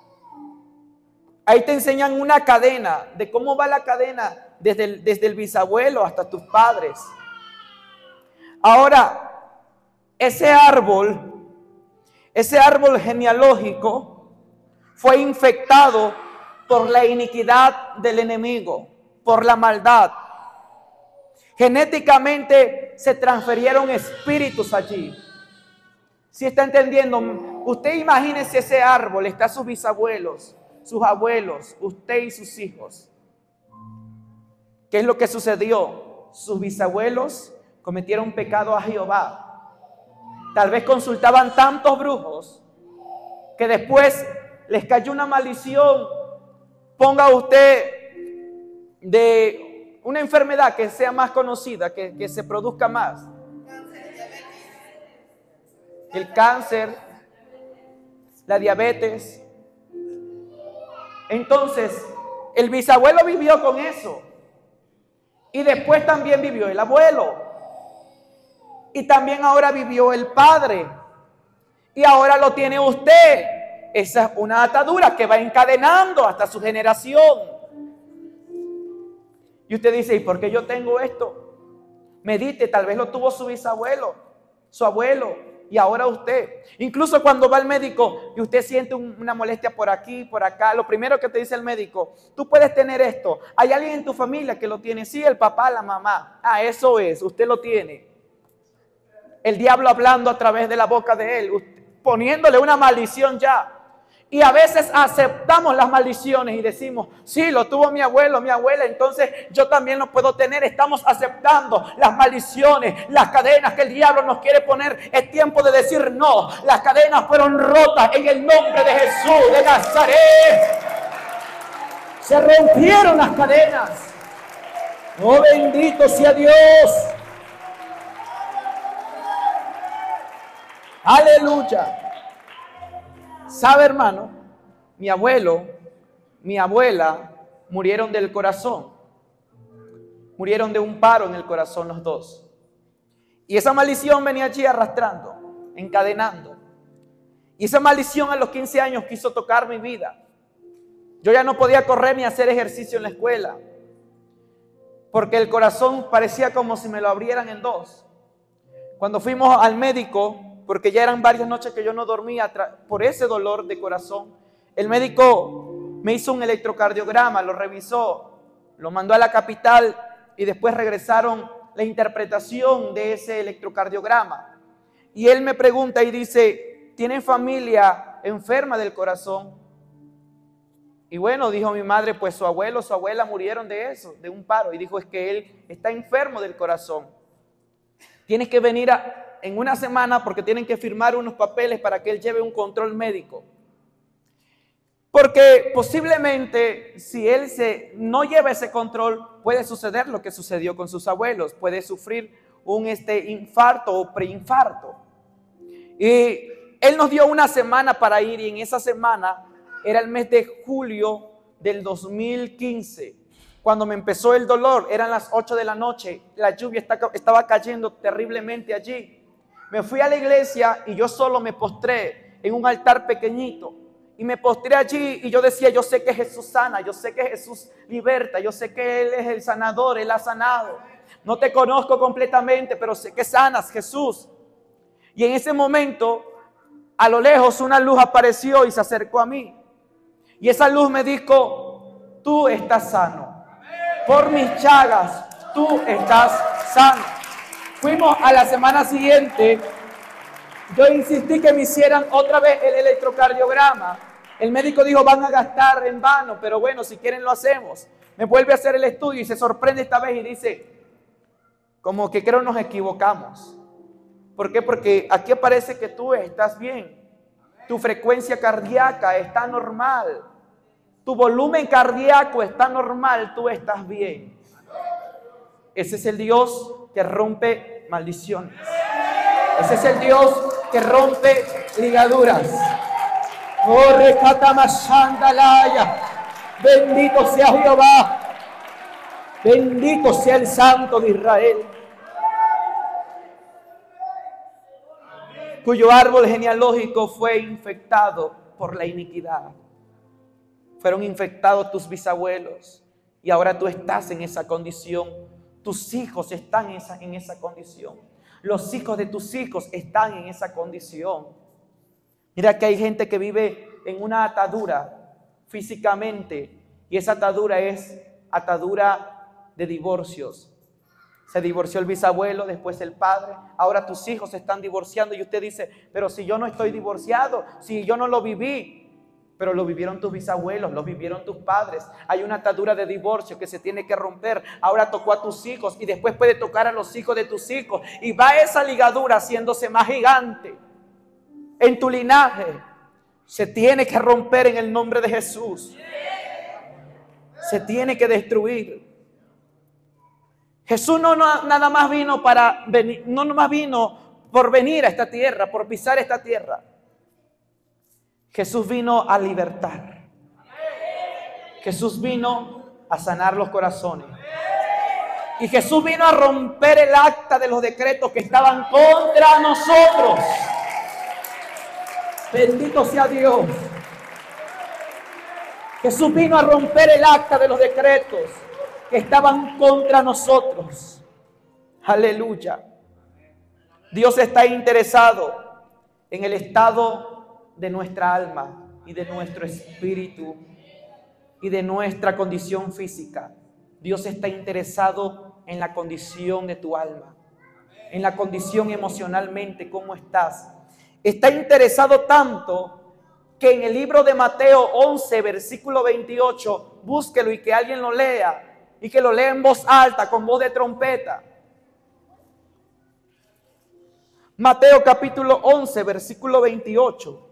una cadena, de cómo va la cadena desde el bisabuelo hasta tus padres. Ahora, ese árbol Ese árbol genealógico fue infectado por la iniquidad del enemigo, por la maldad. Genéticamente se transfirieron espíritus allí. Si está entendiendo, usted imagínese ese árbol, está sus bisabuelos, sus abuelos, usted y sus hijos. ¿Qué es lo que sucedió? Sus bisabuelos cometieron pecado a Jehová. Tal vez consultaban tantos brujos que después les cayó una maldición. Ponga usted de una enfermedad que sea más conocida, que se produzca más. El cáncer, la diabetes. Entonces, el bisabuelo vivió con eso. Y después también vivió el abuelo. Y también ahora vivió el padre. Y ahora lo tiene usted. Esa es una atadura que va encadenando hasta su generación. Y usted dice, ¿y por qué yo tengo esto? Medite, tal vez lo tuvo su bisabuelo, su abuelo. Y ahora usted, incluso cuando va al médico y usted siente una molestia por aquí, por acá, lo primero que te dice el médico, tú puedes tener esto. ¿Hay alguien en tu familia que lo tiene? Sí, el papá, la mamá. Ah, eso es, usted lo tiene. El diablo hablando a través de la boca de él, poniéndole una maldición ya. Y a veces aceptamos las maldiciones y decimos, sí, lo tuvo mi abuelo, mi abuela, entonces yo también lo puedo tener. Estamos aceptando las maldiciones, las cadenas que el diablo nos quiere poner. Es tiempo de decir no. Las cadenas fueron rotas en el nombre de Jesús de Nazaret. Se rompieron las cadenas. Oh, bendito sea Dios. Aleluya. ¿Sabe, hermano? Mi abuelo, mi abuela murieron del corazón. Murieron de un paro en el corazón los dos. Y esa maldición venía allí arrastrando, encadenando. Y esa maldición a los 15 años quiso tocar mi vida. Yo ya no podía correr ni hacer ejercicio en la escuela. Porque el corazón parecía como si me lo abrieran en dos. Cuando fuimos al médico, porque ya eran varias noches que yo no dormía por ese dolor de corazón, el médico me hizo un electrocardiograma, lo revisó, lo mandó a la capital y después regresaron la interpretación de ese electrocardiograma. Y él me pregunta y dice, ¿tienen familia enferma del corazón? Y bueno, dijo mi madre, pues su abuelo, su abuela murieron de eso, de un paro. Y dijo, es que él está enfermo del corazón. Tienes que venir en una semana porque tienen que firmar unos papeles para que él lleve un control médico. Porque posiblemente si él no lleva ese control, puede suceder lo que sucedió con sus abuelos. Puede sufrir un infarto o preinfarto. Y él nos dio una semana para ir y en esa semana era el mes de julio del 2015. Cuando me empezó el dolor, eran las 8 de la noche, la lluvia estaba cayendo terriblemente allí. Me fui a la iglesia y yo solo me postré en un altar pequeñito. Y me postré allí y yo decía, yo sé que Jesús sana, yo sé que Jesús liberta, yo sé que Él es el sanador, Él ha sanado. No te conozco completamente, pero sé que sanas, Jesús. Y en ese momento, a lo lejos, una luz apareció y se acercó a mí. Y esa luz me dijo, tú estás sano. Por mis chagas, tú estás sano. Fuimos a la semana siguiente. Yo insistí que me hicieran otra vez el electrocardiograma. El médico dijo, van a gastar en vano, pero bueno, si quieren lo hacemos. Me vuelve a hacer el estudio y se sorprende esta vez y dice, como que creo nos equivocamos. ¿Por qué? Porque aquí parece que tú estás bien. Tu frecuencia cardíaca está normal. Tu volumen cardíaco está normal, tú estás bien. Ese es el Dios que rompe maldiciones. Ese es el Dios que rompe ligaduras. Oh, recatamashandalaya. Bendito sea Jehová. Bendito sea el Santo de Israel. Cuyo árbol genealógico fue infectado por la iniquidad. Fueron infectados tus bisabuelos y ahora tú estás en esa condición. Tus hijos están en esa condición. Los hijos de tus hijos están en esa condición. Mira que hay gente que vive en una atadura físicamente y esa atadura es atadura de divorcios. Se divorció el bisabuelo, después el padre, ahora tus hijos se están divorciando y usted dice, pero si yo no estoy divorciado, si yo no lo viví. Pero lo vivieron tus bisabuelos, lo vivieron tus padres. Hay una atadura de divorcio que se tiene que romper. Ahora tocó a tus hijos y después puede tocar a los hijos de tus hijos. Y va esa ligadura haciéndose más gigante en tu linaje. Se tiene que romper en el nombre de Jesús. Se tiene que destruir. Jesús no nada más vino para venir, no nada más vino por venir a esta tierra, por pisar esta tierra. Jesús vino a libertar. Jesús vino a sanar los corazones. Y Jesús vino a romper el acta de los decretos que estaban contra nosotros. Bendito sea Dios. Jesús vino a romper el acta de los decretos que estaban contra nosotros. Aleluya. Dios está interesado en el estado de nuestra alma y de nuestro espíritu y de nuestra condición física. Dios está interesado en la condición de tu alma, en la condición emocionalmente, cómo estás. Está interesado tanto que en el libro de Mateo 11, versículo 28, búsquelo y que alguien lo lea y que lo lea en voz alta, con voz de trompeta. Mateo capítulo 11, versículo 28.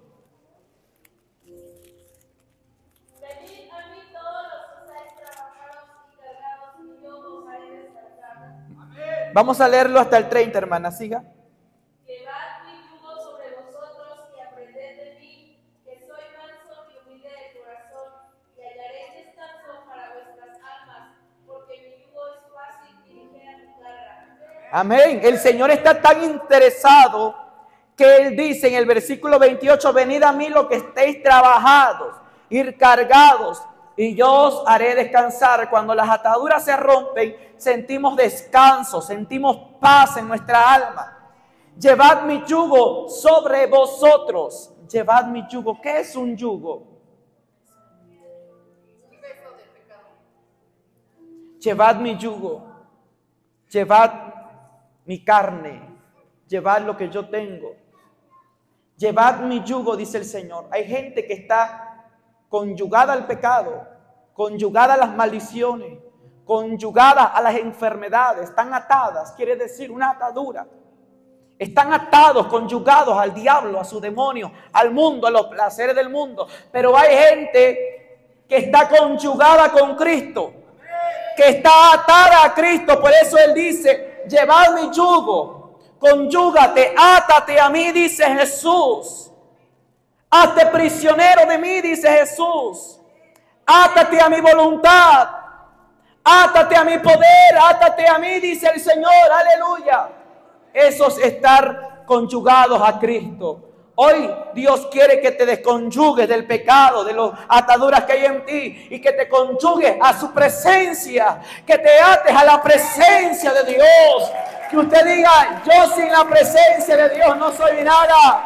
Vamos a leerlo hasta el 30, hermana, siga. Llevad mi yugo sobre vosotros y aprended de mí, que soy manso y humilde de corazón, y hallaréis descanso para vuestras almas, porque mi yugo es fácil y ligera mi carga. Amén. El Señor está tan interesado que Él dice en el versículo 28, venid a mí los que estéis trabajados, ir cargados, y yo os haré descansar. Cuando las ataduras se rompen, sentimos descanso, sentimos paz en nuestra alma. Llevad mi yugo sobre vosotros. Llevad mi yugo. ¿Qué es un yugo? Llevad mi yugo. Llevad mi carne. Llevad lo que yo tengo. Llevad mi yugo, dice el Señor. Hay gente que está conyugada al pecado, conyugada a las maldiciones, conyugada a las enfermedades, están atadas, quiere decir una atadura. Están atados, conyugados al diablo, a su demonio, al mundo, a los placeres del mundo. Pero hay gente que está conyugada con Cristo, que está atada a Cristo. Por eso Él dice, llevad mi yugo, conyúgate, átate a mí, dice Jesús. Hazte prisionero de mí, dice Jesús. Átate a mi voluntad. Átate a mi poder. Átate a mí, dice el Señor. Aleluya. Eso es estar conyugados a Cristo. Hoy Dios quiere que te desconyugues del pecado, de las ataduras que hay en ti, y que te conyugues a su presencia, que te ates a la presencia de Dios. Que usted diga, yo sin la presencia de Dios no soy nada.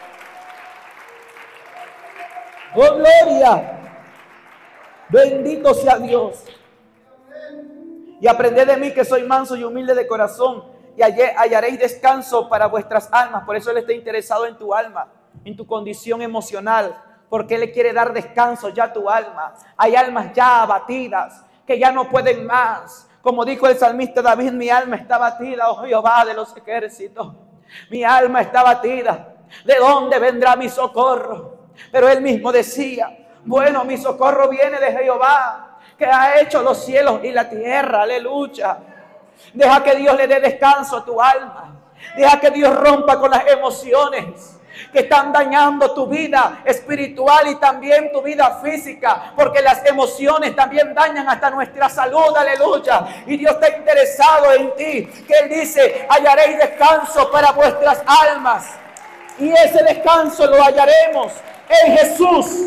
¡Oh, gloria! Bendito sea Dios. Y aprended de mí que soy manso y humilde de corazón, y hallaréis descanso para vuestras almas. Por eso Él está interesado en tu alma, en tu condición emocional, porque Él le quiere dar descanso ya a tu alma. Hay almas ya abatidas, que ya no pueden más. Como dijo el salmista David, mi alma está abatida, oh Jehová de los ejércitos. Mi alma está abatida. ¿De dónde vendrá mi socorro? Pero Él mismo decía, bueno, mi socorro viene de Jehová, que ha hecho los cielos y la tierra. Aleluya. Deja que Dios le dé descanso a tu alma. Deja que Dios rompa con las emociones que están dañando tu vida espiritual y también tu vida física, porque las emociones también dañan hasta nuestra salud. Aleluya. Y Dios está interesado en ti, que Él dice, hallaréis descanso para vuestras almas. Y ese descanso lo hallaremos en Jesús.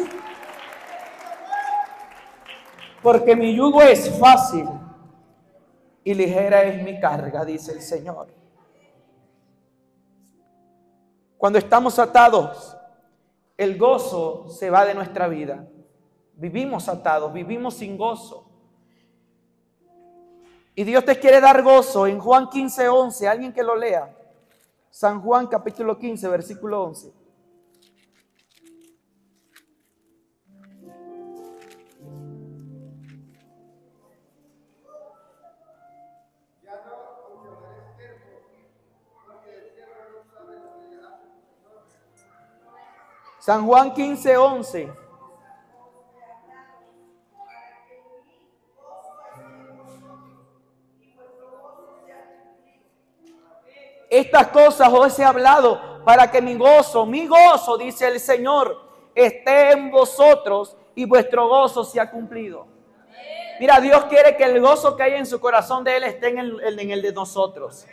Porque mi yugo es fácil y ligera es mi carga, dice el Señor. Cuando estamos atados el gozo se va de nuestra vida. Vivimos atados, vivimos sin gozo. Y Dios te quiere dar gozo en Juan 15:11. Alguien que lo lea. San Juan capítulo 15, versículo 11. San Juan 15:11. Estas cosas os he hablado para que mi gozo, dice el Señor, esté en vosotros y vuestro gozo sea cumplido. Mira, Dios quiere que el gozo que hay en su corazón de Él esté en el de nosotros.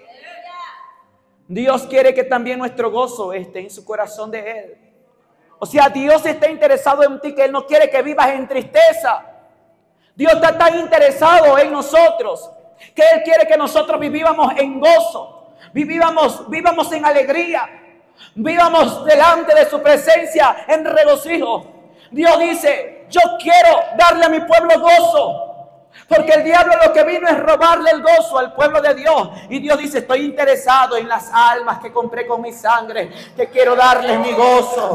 Dios quiere que también nuestro gozo esté en su corazón de Él. O sea, Dios está interesado en ti, que Él no quiere que vivas en tristeza. Dios está tan interesado en nosotros, que Él quiere que nosotros vivamos en gozo. Vivamos en alegría, vivamos delante de su presencia en regocijo. Dios dice: yo quiero darle a mi pueblo gozo, porque el diablo lo que vino es robarle el gozo al pueblo de Dios. Y Dios dice: estoy interesado en las almas que compré con mi sangre, que quiero darles mi gozo.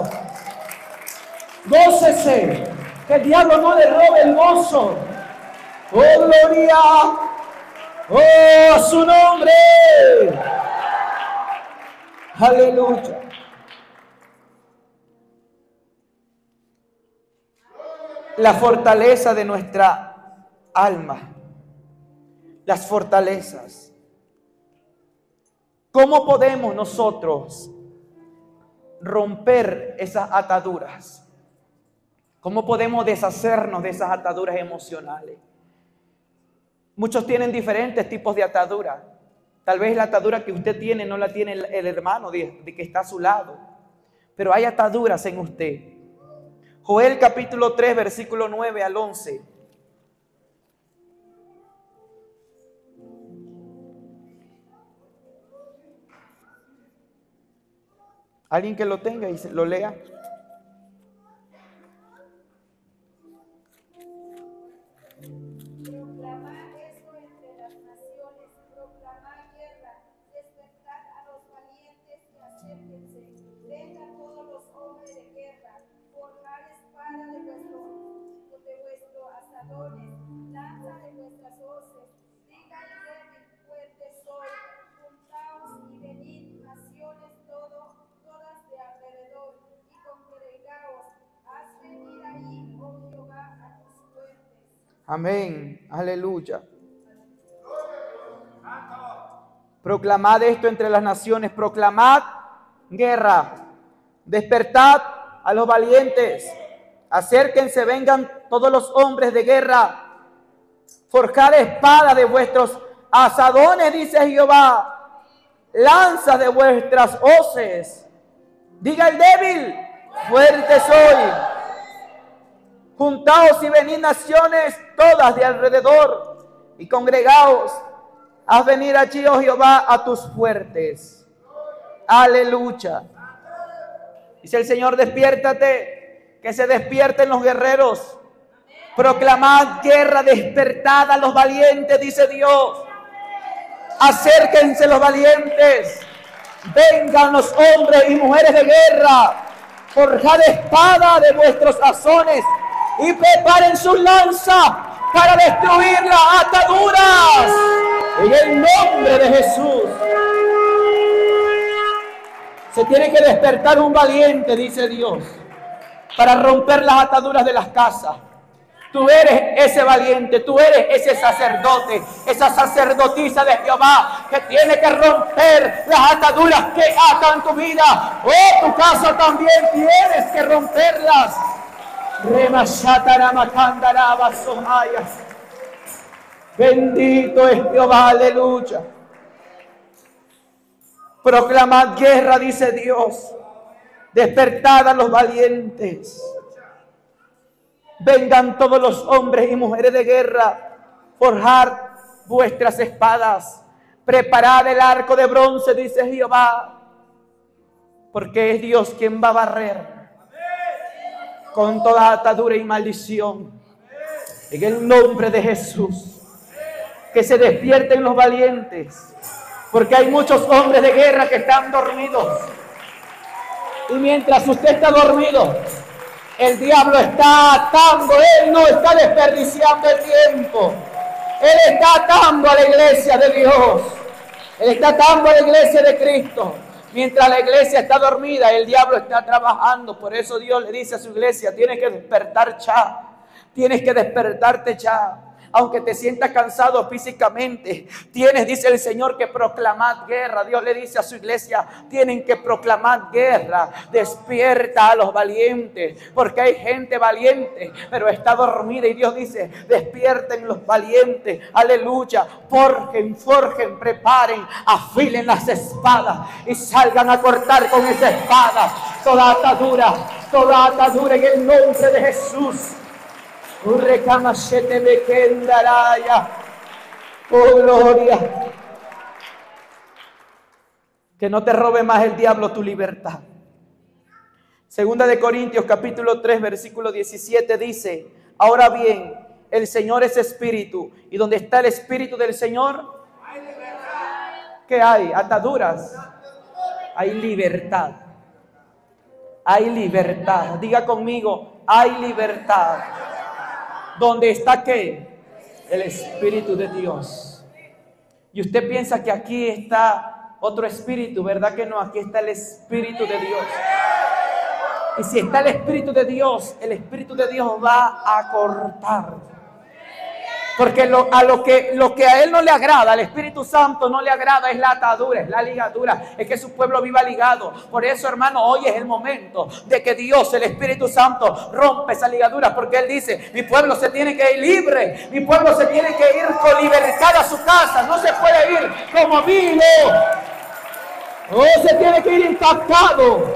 Gócese, que el diablo no le robe el gozo. Oh, gloria, oh, a su nombre. Aleluya. La fortaleza de nuestra alma. Las fortalezas. ¿Cómo podemos nosotros romper esas ataduras? ¿Cómo podemos deshacernos de esas ataduras emocionales? Muchos tienen diferentes tipos de ataduras. Tal vez la atadura que usted tiene no la tiene el hermano de que está a su lado. Pero hay ataduras en usted. Joel capítulo 3, versículo 9 al 11. Alguien que lo tenga y lo lea. Lanza de vuestras hoces, diga el débil, fuerte soy, juntaos y venid, naciones todas de alrededor, y congregaos, haz venir ahí, oh Jehová, a tus fuertes. Amén, aleluya. Proclamad esto entre las naciones, proclamad guerra, despertad a los valientes, acérquense, vengan todos los hombres de guerra, forjad espada de vuestros asadones, dice Jehová, lanzas de vuestras hoces. Diga el débil, fuerte soy. Juntaos y venid naciones todas de alrededor y congregaos. Haz venir allí, oh Jehová, a tus fuertes. Aleluya. Dice el Señor: despiértate, que se despierten los guerreros. Proclamad guerra, despertad a los valientes, dice Dios. Acérquense los valientes. Vengan los hombres y mujeres de guerra. Forjad espada de vuestros azones y preparen sus lanzas para destruir las ataduras. En el nombre de Jesús. Se tiene que despertar un valiente, dice Dios, para romper las ataduras de las casas. Tú eres ese valiente, tú eres ese sacerdote, esa sacerdotisa de Jehová que tiene que romper las ataduras que atan tu vida. Oh, tu casa también tienes que romperlas. Bendito es Jehová, aleluya. Proclamad guerra, dice Dios. Despertad a los valientes. Vengan todos los hombres y mujeres de guerra, forjar vuestras espadas, preparad el arco de bronce, dice Jehová, porque es Dios quien va a barrer con toda atadura y maldición. En el nombre de Jesús. Que se despierten los valientes. Porque hay muchos hombres de guerra que están dormidos. Y mientras usted está dormido, el diablo está atando. Él no está desperdiciando el tiempo. Él está atando a la iglesia de Dios. Él está atando a la iglesia de Cristo. Mientras la iglesia está dormida, el diablo está trabajando. Por eso Dios le dice a su iglesia: tienes que despertar ya. Tienes que despertarte ya. Aunque te sientas cansado físicamente, tienes, dice el Señor, que proclamar guerra. Dios le dice a su iglesia: tienen que proclamar guerra. Despierta a los valientes, porque hay gente valiente, pero está dormida. Y Dios dice: despierten los valientes. Aleluya. Forjen, preparen, afilen las espadas y salgan a cortar con esa espada toda atadura en el nombre de Jesús. Oh, gloria. Que no te robe más el diablo tu libertad. Segunda de Corintios capítulo 3 versículo 17 dice: ahora bien, el Señor es espíritu, y donde está el espíritu del Señor, ¿qué hay? Ataduras. Hay libertad. Hay libertad. Diga conmigo: hay libertad. ¿Dónde está qué? El Espíritu de Dios. Y usted piensa que aquí está otro espíritu, ¿verdad que no? Aquí está el Espíritu de Dios. Y si está el Espíritu de Dios, el Espíritu de Dios va a cortar. Porque lo que a Él no le agrada, al Espíritu Santo no le agrada, es la atadura, es la ligadura, es que su pueblo viva ligado. Por eso, hermano, hoy es el momento de que Dios, el Espíritu Santo, rompa esa ligadura. Porque Él dice: mi pueblo se tiene que ir libre, mi pueblo se tiene que ir con libertad a su casa, no se puede ir como vino, no se tiene que ir impactado.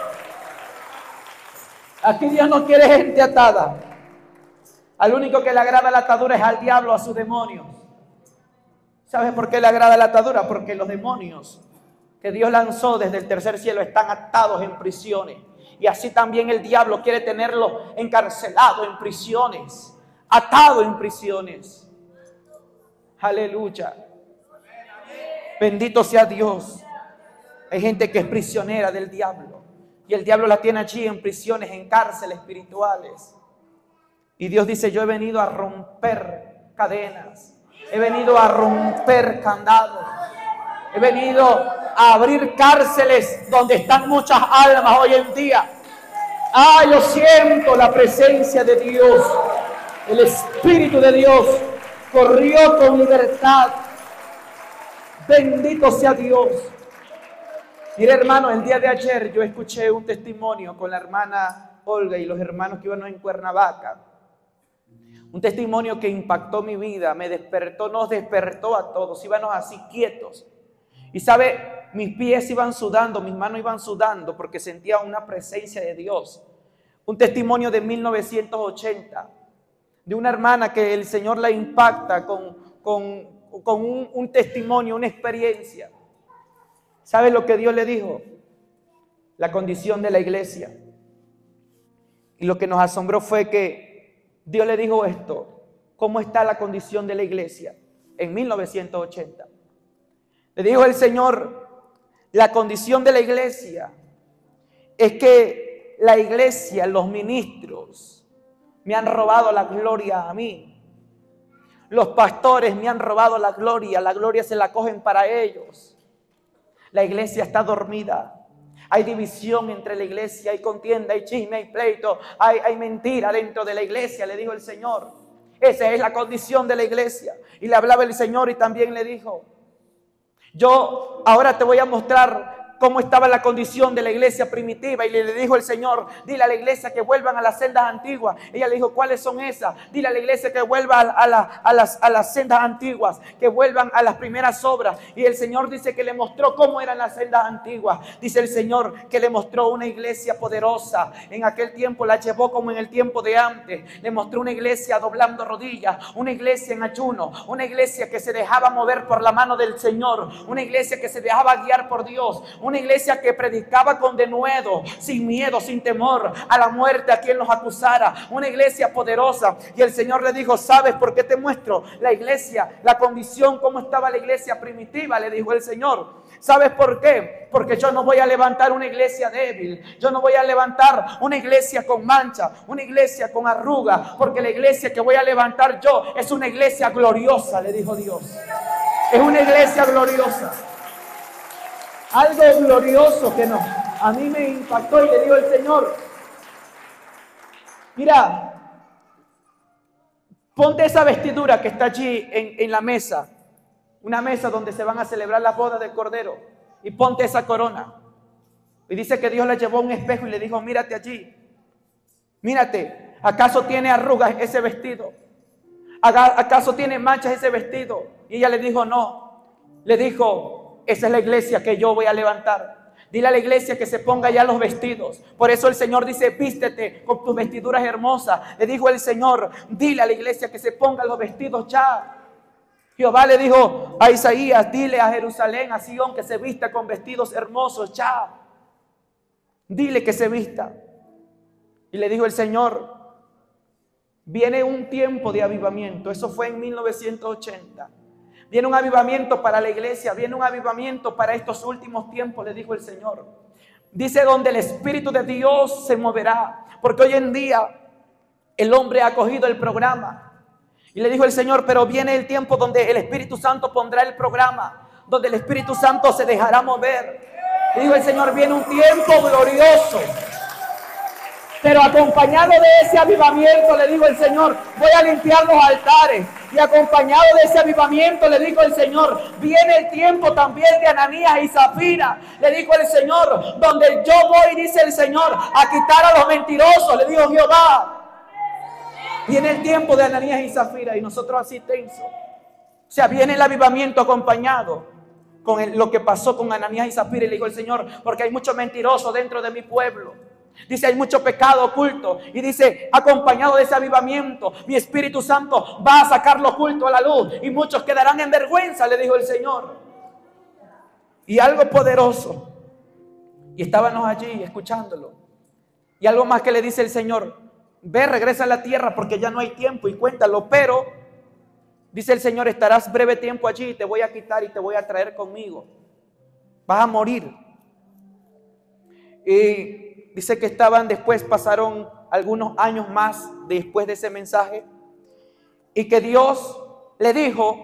Aquí Dios no quiere gente atada. Al único que le agrada la atadura es al diablo, a sus demonios. ¿Sabes por qué le agrada la atadura? Porque los demonios que Dios lanzó desde el tercer cielo están atados en prisiones. Y así también el diablo quiere tenerlo encarcelado en prisiones, atado en prisiones. Aleluya. Bendito sea Dios. Hay gente que es prisionera del diablo. Y el diablo la tiene allí en prisiones, en cárceles espirituales. Y Dios dice: yo he venido a romper cadenas, he venido a romper candados, he venido a abrir cárceles donde están muchas almas hoy en día. Yo siento la presencia de Dios. El Espíritu de Dios corrió con libertad. Bendito sea Dios. Mire, hermano, el día de ayer yo escuché un testimonio con la hermana Olga y los hermanos que iban en Cuernavaca. Un testimonio que impactó mi vida, me despertó, nos despertó a todos. Íbamos así quietos. Y sabe, mis pies iban sudando, mis manos iban sudando porque sentía una presencia de Dios. Un testimonio de 1980, de una hermana que el Señor la impacta con un testimonio, una experiencia. ¿Sabe lo que Dios le dijo? La condición de la iglesia. Y lo que nos asombró fue que Dios le dijo esto: ¿cómo está la condición de la iglesia? En 1980. Le dijo el Señor: la condición de la iglesia es que la iglesia, los ministros, me han robado la gloria a mí. Los pastores me han robado la gloria se la cogen para ellos. La iglesia está dormida. Hay división entre la iglesia, hay contienda, hay chisme, hay pleito, hay mentira dentro de la iglesia, le dijo el Señor. Esa es la condición de la iglesia. Y le hablaba el Señor y también le dijo: yo ahora te voy a mostrar cómo estaba la condición de la iglesia primitiva. Y le dijo el Señor: dile a la iglesia que vuelvan a las sendas antiguas. Ella le dijo: ¿cuáles son esas? Dile a la iglesia que vuelva a las sendas antiguas, que vuelvan a las primeras obras. Y el Señor dice que le mostró cómo eran las sendas antiguas. Dice el Señor que le mostró una iglesia poderosa. En aquel tiempo la llevó como en el tiempo de antes. Le mostró una iglesia doblando rodillas, una iglesia en ayuno, una iglesia que se dejaba mover por la mano del Señor, una iglesia que se dejaba guiar por Dios, una iglesia que predicaba con denuedo, sin miedo, sin temor a la muerte, a quien nos acusara, una iglesia poderosa. Y el Señor le dijo, ¿sabes por qué te muestro la iglesia, la condición, cómo estaba la iglesia primitiva? Le dijo el Señor. ¿Sabes por qué? Porque yo no voy a levantar una iglesia débil. Yo no voy a levantar una iglesia con mancha, una iglesia con arruga, porque la iglesia que voy a levantar yo es una iglesia gloriosa, le dijo Dios. Es una iglesia gloriosa. Algo glorioso que no, a mí me impactó y le dijo el Señor, mira, ponte esa vestidura que está allí en la mesa. Una mesa donde se van a celebrar las bodas del Cordero. Y ponte esa corona. Y dice que Dios le llevó a un espejo y le dijo, mírate allí. Mírate, ¿acaso tiene arrugas ese vestido? ¿Acaso tiene manchas ese vestido? Y ella le dijo, no. Le dijo, esa es la iglesia que yo voy a levantar. Dile a la iglesia que se ponga ya los vestidos. Por eso el Señor dice, vístete con tus vestiduras hermosas. Le dijo el Señor, dile a la iglesia que se ponga los vestidos ya. Jehová le dijo a Isaías, dile a Jerusalén, a Sion, que se vista con vestidos hermosos ya. Dile que se vista. Y le dijo el Señor, viene un tiempo de avivamiento. Eso fue en 1980. Viene un avivamiento para la iglesia, viene un avivamiento para estos últimos tiempos, le dijo el Señor. Dice, donde el Espíritu de Dios se moverá. Porque hoy en día el hombre ha cogido el programa. Y le dijo el Señor, pero viene el tiempo donde el Espíritu Santo pondrá el programa, donde el Espíritu Santo se dejará mover. Le dijo el Señor, viene un tiempo glorioso. Pero acompañado de ese avivamiento, le dijo el Señor, voy a limpiar los altares. Y acompañado de ese avivamiento, le dijo el Señor, viene el tiempo también de Ananías y Zafira. Le dijo el Señor, donde yo voy, dice el Señor, a quitar a los mentirosos. Le dijo Jehová. Viene el tiempo de Ananías y Zafira y nosotros así tensos. O sea, viene el avivamiento acompañado con lo que pasó con Ananías y Zafira. Y le dijo el Señor, porque hay mucho mentiroso dentro de mi pueblo. Dice, hay mucho pecado oculto. Y dice, acompañado de ese avivamiento, mi Espíritu Santo va a sacar lo oculto a la luz. Y muchos quedarán en vergüenza, le dijo el Señor. Y algo poderoso. Y estábamos allí escuchándolo. Y algo más que le dice el Señor. Ve, regresa a la tierra porque ya no hay tiempo y cuéntalo. Pero, dice el Señor, estarás breve tiempo allí y te voy a quitar y te voy a traer conmigo. Vas a morir. Y dice que pasaron algunos años más después de ese mensaje. Y que Dios le dijo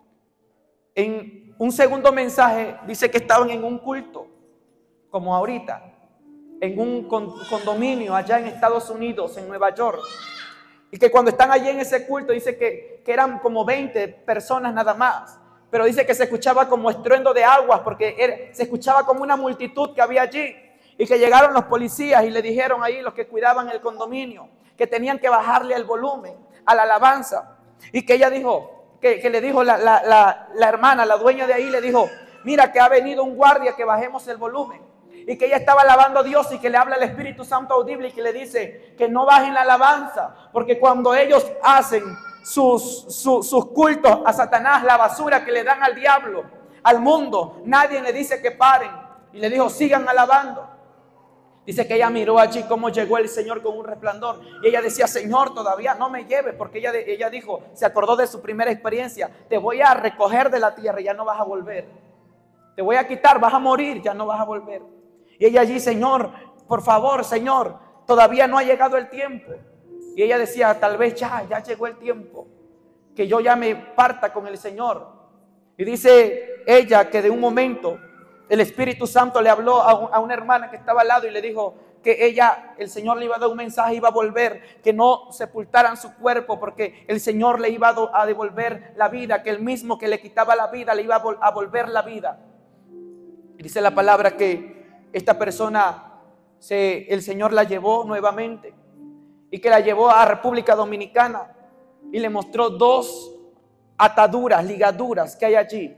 en un segundo mensaje, dice que estaban en un culto, como ahorita. En un condominio allá en Estados Unidos, en Nueva York. Y que cuando están allí en ese culto, dice que eran como 20 personas nada más. Pero dice que se escuchaba como estruendo de aguas, porque se escuchaba como una multitud que había allí. Y que llegaron los policías y le dijeron ahí, los que cuidaban el condominio, que tenían que bajarle el volumen a la alabanza. Y que ella dijo, que le dijo la hermana, la dueña de ahí, le dijo, mira que ha venido un guardia, que bajemos el volumen. Y que ella estaba alabando a Dios y que le habla el Espíritu Santo audible y que le dice que no bajen la alabanza, porque cuando ellos hacen sus cultos a Satanás, la basura que le dan al diablo, al mundo, nadie le dice que paren. Y le dijo, sigan alabando. Dice que ella miró allí cómo llegó el Señor con un resplandor. Y ella decía, Señor, todavía no me lleves. Porque ella dijo, se acordó de su primera experiencia. Te voy a recoger de la tierra y ya no vas a volver. Te voy a quitar, vas a morir, ya no vas a volver. Y ella allí, Señor, por favor, Señor, todavía no ha llegado el tiempo. Y ella decía, tal vez ya llegó el tiempo, que yo ya me parta con el Señor. Y dice ella que de un momento el Espíritu Santo le habló a una hermana que estaba al lado y le dijo que el Señor le iba a dar un mensaje, iba a volver, que no sepultaran su cuerpo porque el Señor le iba a devolver la vida, que el mismo que le quitaba la vida le iba a volver la vida. Y dice la palabra que esta persona, el Señor la llevó nuevamente y que la llevó a República Dominicana y le mostró 2 ataduras, ligaduras que hay allí.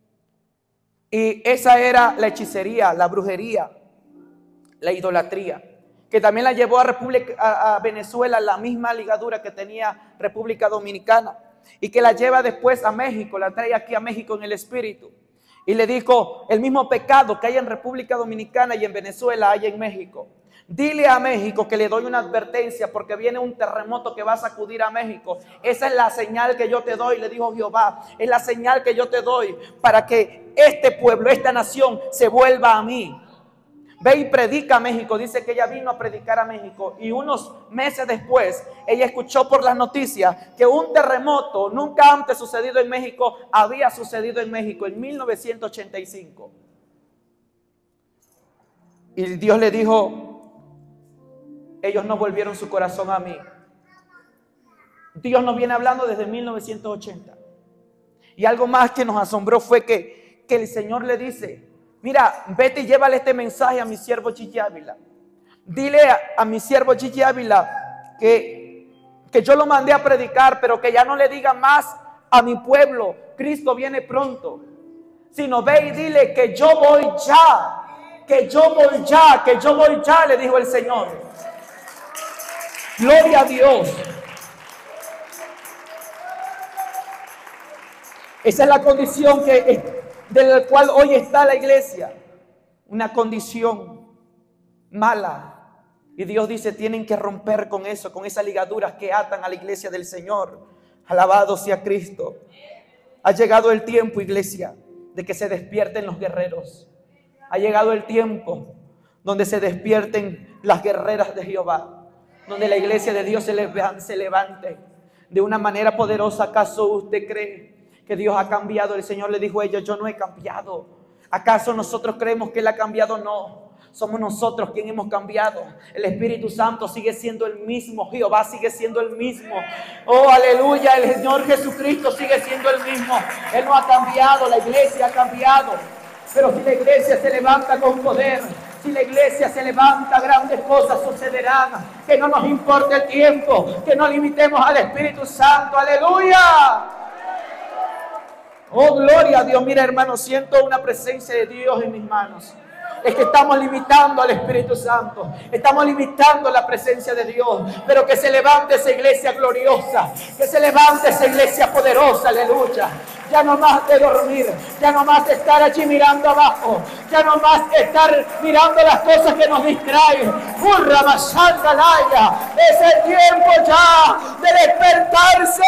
Y esa era la hechicería, la brujería, la idolatría. Que también la llevó a Venezuela, la misma ligadura que tenía República Dominicana. Y que la lleva después a México, la trae aquí a México en el espíritu. Y le dijo, el mismo pecado que hay en República Dominicana y en Venezuela hay en México. Dile a México que le doy una advertencia porque viene un terremoto que va a sacudir a México. Esa es la señal que yo te doy, le dijo Jehová. Es la señal que yo te doy para que este pueblo, esta nación se vuelva a mí. Ve y predica a México. Dice que ella vino a predicar a México. Y unos meses después, ella escuchó por las noticias que un terremoto nunca antes sucedido en México había sucedido en México en 1985. Y Dios le dijo, ellos no volvieron su corazón a mí. Dios nos viene hablando desde 1980. Y algo más que nos asombró fue que el Señor le dice, mira, vete y llévale este mensaje a mi siervo Gigi Ávila. Dile a mi siervo Gigi Ávila que yo lo mandé a predicar, pero que ya no le diga más a mi pueblo, Cristo viene pronto. Sino ve y dile que yo voy ya, que yo voy ya, que yo voy ya, le dijo el Señor. Gloria a Dios. Esa es la condición de la cual hoy está la iglesia. Una condición mala. Y Dios dice, tienen que romper con eso, con esas ligaduras que atan a la iglesia del Señor. Alabado sea Cristo. Ha llegado el tiempo, iglesia, de que se despierten los guerreros. Ha llegado el tiempo donde se despierten las guerreras de Jehová. Donde la iglesia de Dios se levante de una manera poderosa. ¿Acaso usted cree que Dios ha cambiado? El Señor le dijo a ella, yo no he cambiado. ¿Acaso nosotros creemos que Él ha cambiado? No. Somos nosotros quienes hemos cambiado. El Espíritu Santo sigue siendo el mismo. Jehová sigue siendo el mismo. Oh, aleluya. El Señor Jesucristo sigue siendo el mismo. Él no ha cambiado. La iglesia ha cambiado. Pero si la iglesia se levanta con poder, si la iglesia se levanta, grandes cosas sucederán. Que no nos importe el tiempo, que no limitemos al Espíritu Santo. ¡Aleluya! Oh, gloria a Dios. Mira, hermano, siento una presencia de Dios en mis manos. Es que estamos limitando al Espíritu Santo. Estamos limitando la presencia de Dios. Pero que se levante esa iglesia gloriosa. Que se levante esa iglesia poderosa. Aleluya. Ya no más de dormir. Ya no más de estar allí mirando abajo. Ya no más de estar mirando las cosas que nos distraen. ¡Hurra, Mashandalaya! Es el tiempo ya de despertarse.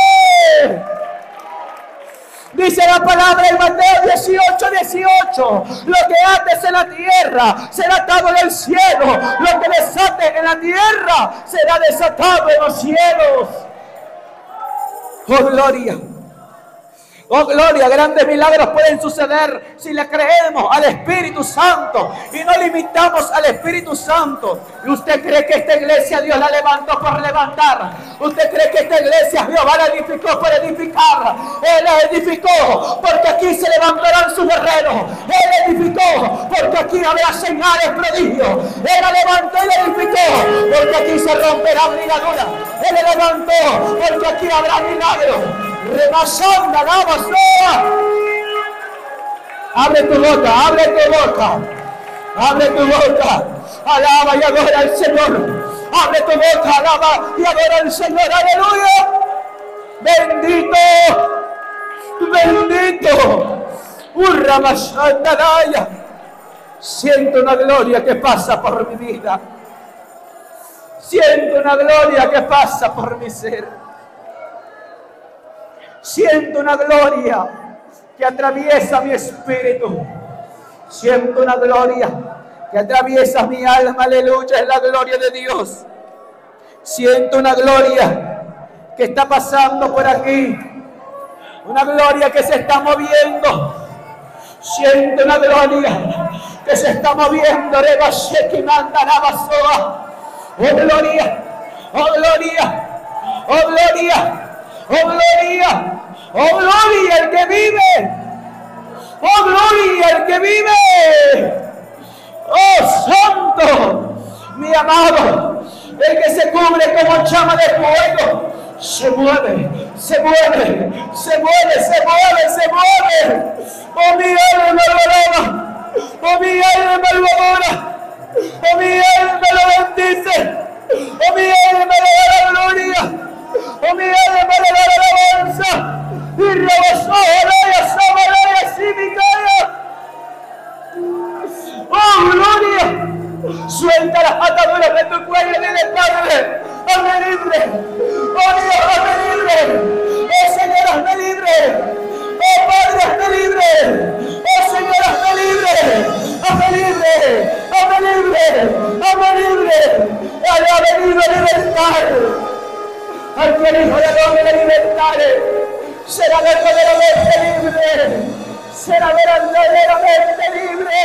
Dice la palabra en Mateo 18:18. Lo que ates en la tierra será atado en el cielo. Lo que desates en la tierra será desatado en los cielos. Oh, gloria. Oh, gloria, grandes milagros pueden suceder si le creemos al Espíritu Santo y no limitamos al Espíritu Santo. ¿Y usted cree que esta iglesia Dios la levantó por levantar? ¿Usted cree que esta iglesia Jehová la edificó por edificar? Él la edificó porque aquí se levantarán sus guerreros. Él edificó porque aquí habrá señales, prodigios. Él la levantó y la edificó porque aquí se romperán ligaduras. Él la levantó porque aquí habrá milagros. Rebasando la basura. Abre tu boca, abre tu boca, abre tu boca, alaba y adora al Señor. Abre tu boca, alaba y adora al Señor. Aleluya. Bendito, bendito. Urra Mashandalaya. Siento una gloria que pasa por mi vida. Siento una gloria que pasa por mi ser. Siento una gloria que atraviesa mi espíritu. Siento una gloria que atraviesa mi alma. Aleluya, es la gloria de Dios. Siento una gloria que está pasando por aquí. Una gloria que se está moviendo. Siento una gloria que se está moviendo. Oh, gloria, oh, gloria, oh, gloria. ¡Oh, gloria! ¡Oh, gloria el que vive! ¡Oh, gloria el que vive! ¡Oh, santo! Mi amado, el que se cubre como llama de fuego, se mueve, se mueve, se mueve, se mueve, se mueve. ¡Oh, mi alma lo alaba! ¡Oh, mi alma lo adora! ¡Oh, mi alma lo bendice! ¡Oh, mi alma le da la gloria! ¡Oh, mi alma le da la alabanza! ¡Y rebasó la sabalaya simicaya! ataduras de tu cuello. Dile, Padre, hazme libre. Oh Dios, hazme libre. Oh Señor, hazme libre. Oh Padre, hazme libre. Oh Señor, hazme libre. Hazme libre. Hazme libre. Hazme libre. Él ha venido a libertar. Al que el Hijo del Hombre libertare, será verdaderamente libre. Será verdaderamente libre.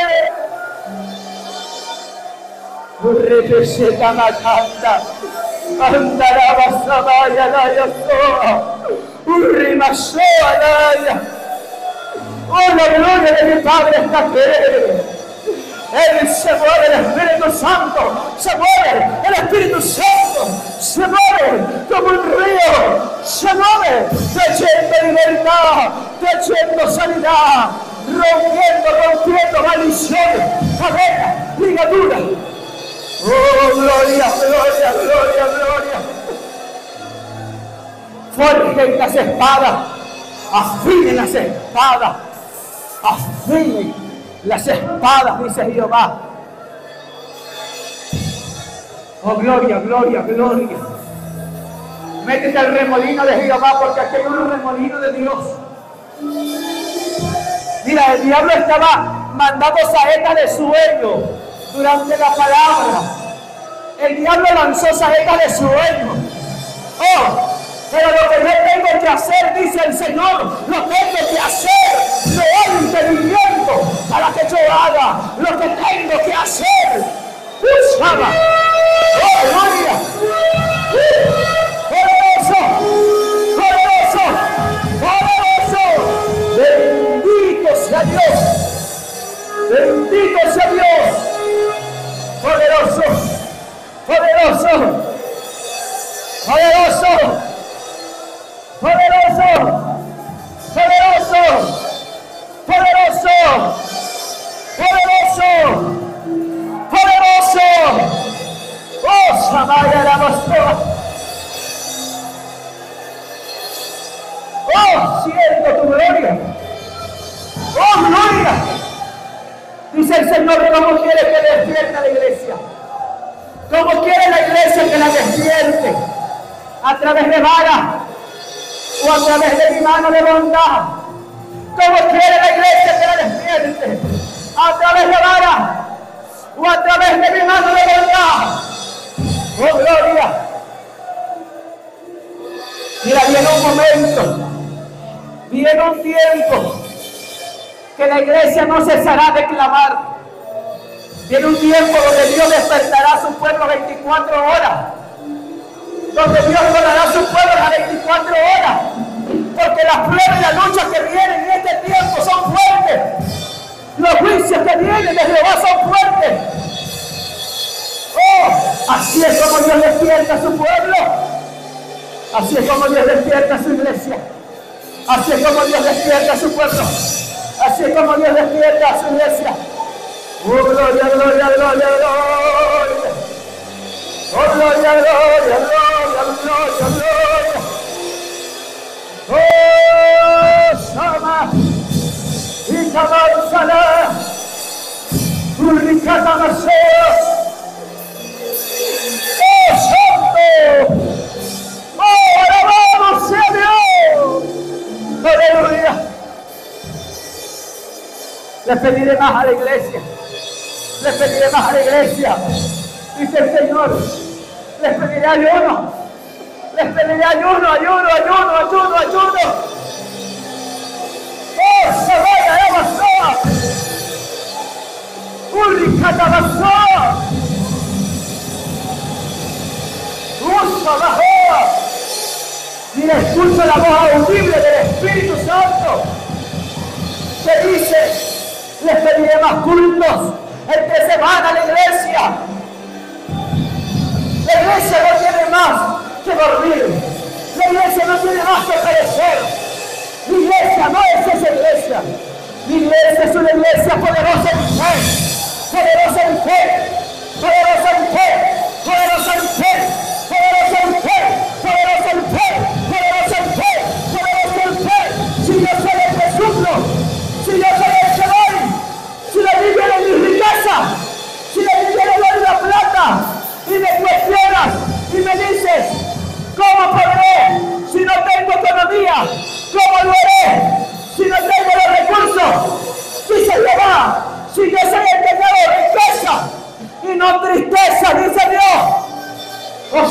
Urrepeseta matanda. Andará basabaya la yasoa. Urrimasoa la. Oh, la gloria de mi Padre está aquí. Él se mueve, el Espíritu Santo se mueve, el Espíritu Santo se mueve como un río, se mueve, trayendo libertad, trayendo sanidad, rompiendo maldiciones, cadenas, ligaduras. Oh, gloria, gloria, gloria, gloria. Forjen las espadas, afinen las espadas, afinen las espadas, dice Jehová. Oh, gloria, gloria, gloria. Métete al remolino de Jehová, porque aquí hay un remolino de Dios. Mira, el diablo estaba mandando saetas de sueño durante la palabra. El diablo lanzó saetas de sueño. Oh, pero lo que yo tengo que hacer, dice el Señor, lo tengo que hacer. No hay entendimiento para que yo haga lo que tengo que hacer. ¡Usaba! ¡Oh, gloria! ¡Poderoso! ¡Poderoso! ¡Poderoso! ¡Bendito sea Dios! ¡Bendito sea Dios! ¡Poderoso! ¡Poderoso! ¡Poderoso! ¡Poderoso! ¡Poderoso! ¡Poderoso! ¡Poderoso! ¡Poderoso! ¡Oh, Samaya la Mostoa! ¡Oh, siento tu gloria! ¡Oh, gloria! Dice el Señor, ¿cómo quiere que despierte a la iglesia? ¿Cómo quiere la iglesia que la despierte? ¿A través de varas o a través de mi mano de bondad? ¿Cómo quiere la iglesia que la despierte? ¿A través de varas o a través de mi mano de bondad? ¡Oh, gloria! Mira, viene un momento, viene un tiempo que la iglesia no cesará de clamar. Viene un tiempo donde Dios despertará a su pueblo 24 horas. Donde Dios donará a su pueblo las 24 horas. Porque las pruebas y las luchas que vienen en este tiempo son fuertes. Los juicios que vienen de Jehová son fuertes. Oh, así es como Dios despierta a su pueblo. Así es como Dios despierta a su iglesia. Así es como Dios despierta a su pueblo. Así es como Dios despierta a su iglesia. Oh, gloria, gloria, gloria, gloria. Oh, gloria, gloria, gloria, gloria, gloria. Oh, Sama. Y Kabansala. Urricata Maseo. Oh, Santo. Oh, alabado sea Dios. Aleluya. Les pediré más a la iglesia. Les pediré más a la iglesia. Dice el Señor. Les pediré ayuno. Les pediré ayuno, ayuno, ayuno, ayuno, ayuno. Oh, se vaya la basura. Urricata basura. Usa la joa. Mira, escucho la voz audible del Espíritu Santo que dice: les pediré más cultos entre semana a la iglesia. La iglesia no tiene más que dormir. La iglesia no tiene más que perecer. La iglesia no es esa iglesia. La iglesia es una iglesia poderosa en fe. Poderosa en fe. Poderosa en fe. Poderosa en fe. Poderosa en fe. Poderosa en fe. Poderosa en fe. Poderosa en fe. Si yo soy el que suplo. Si yo soy el que doy. Si la Biblia de mi riqueza, si la Biblia le doy la plata,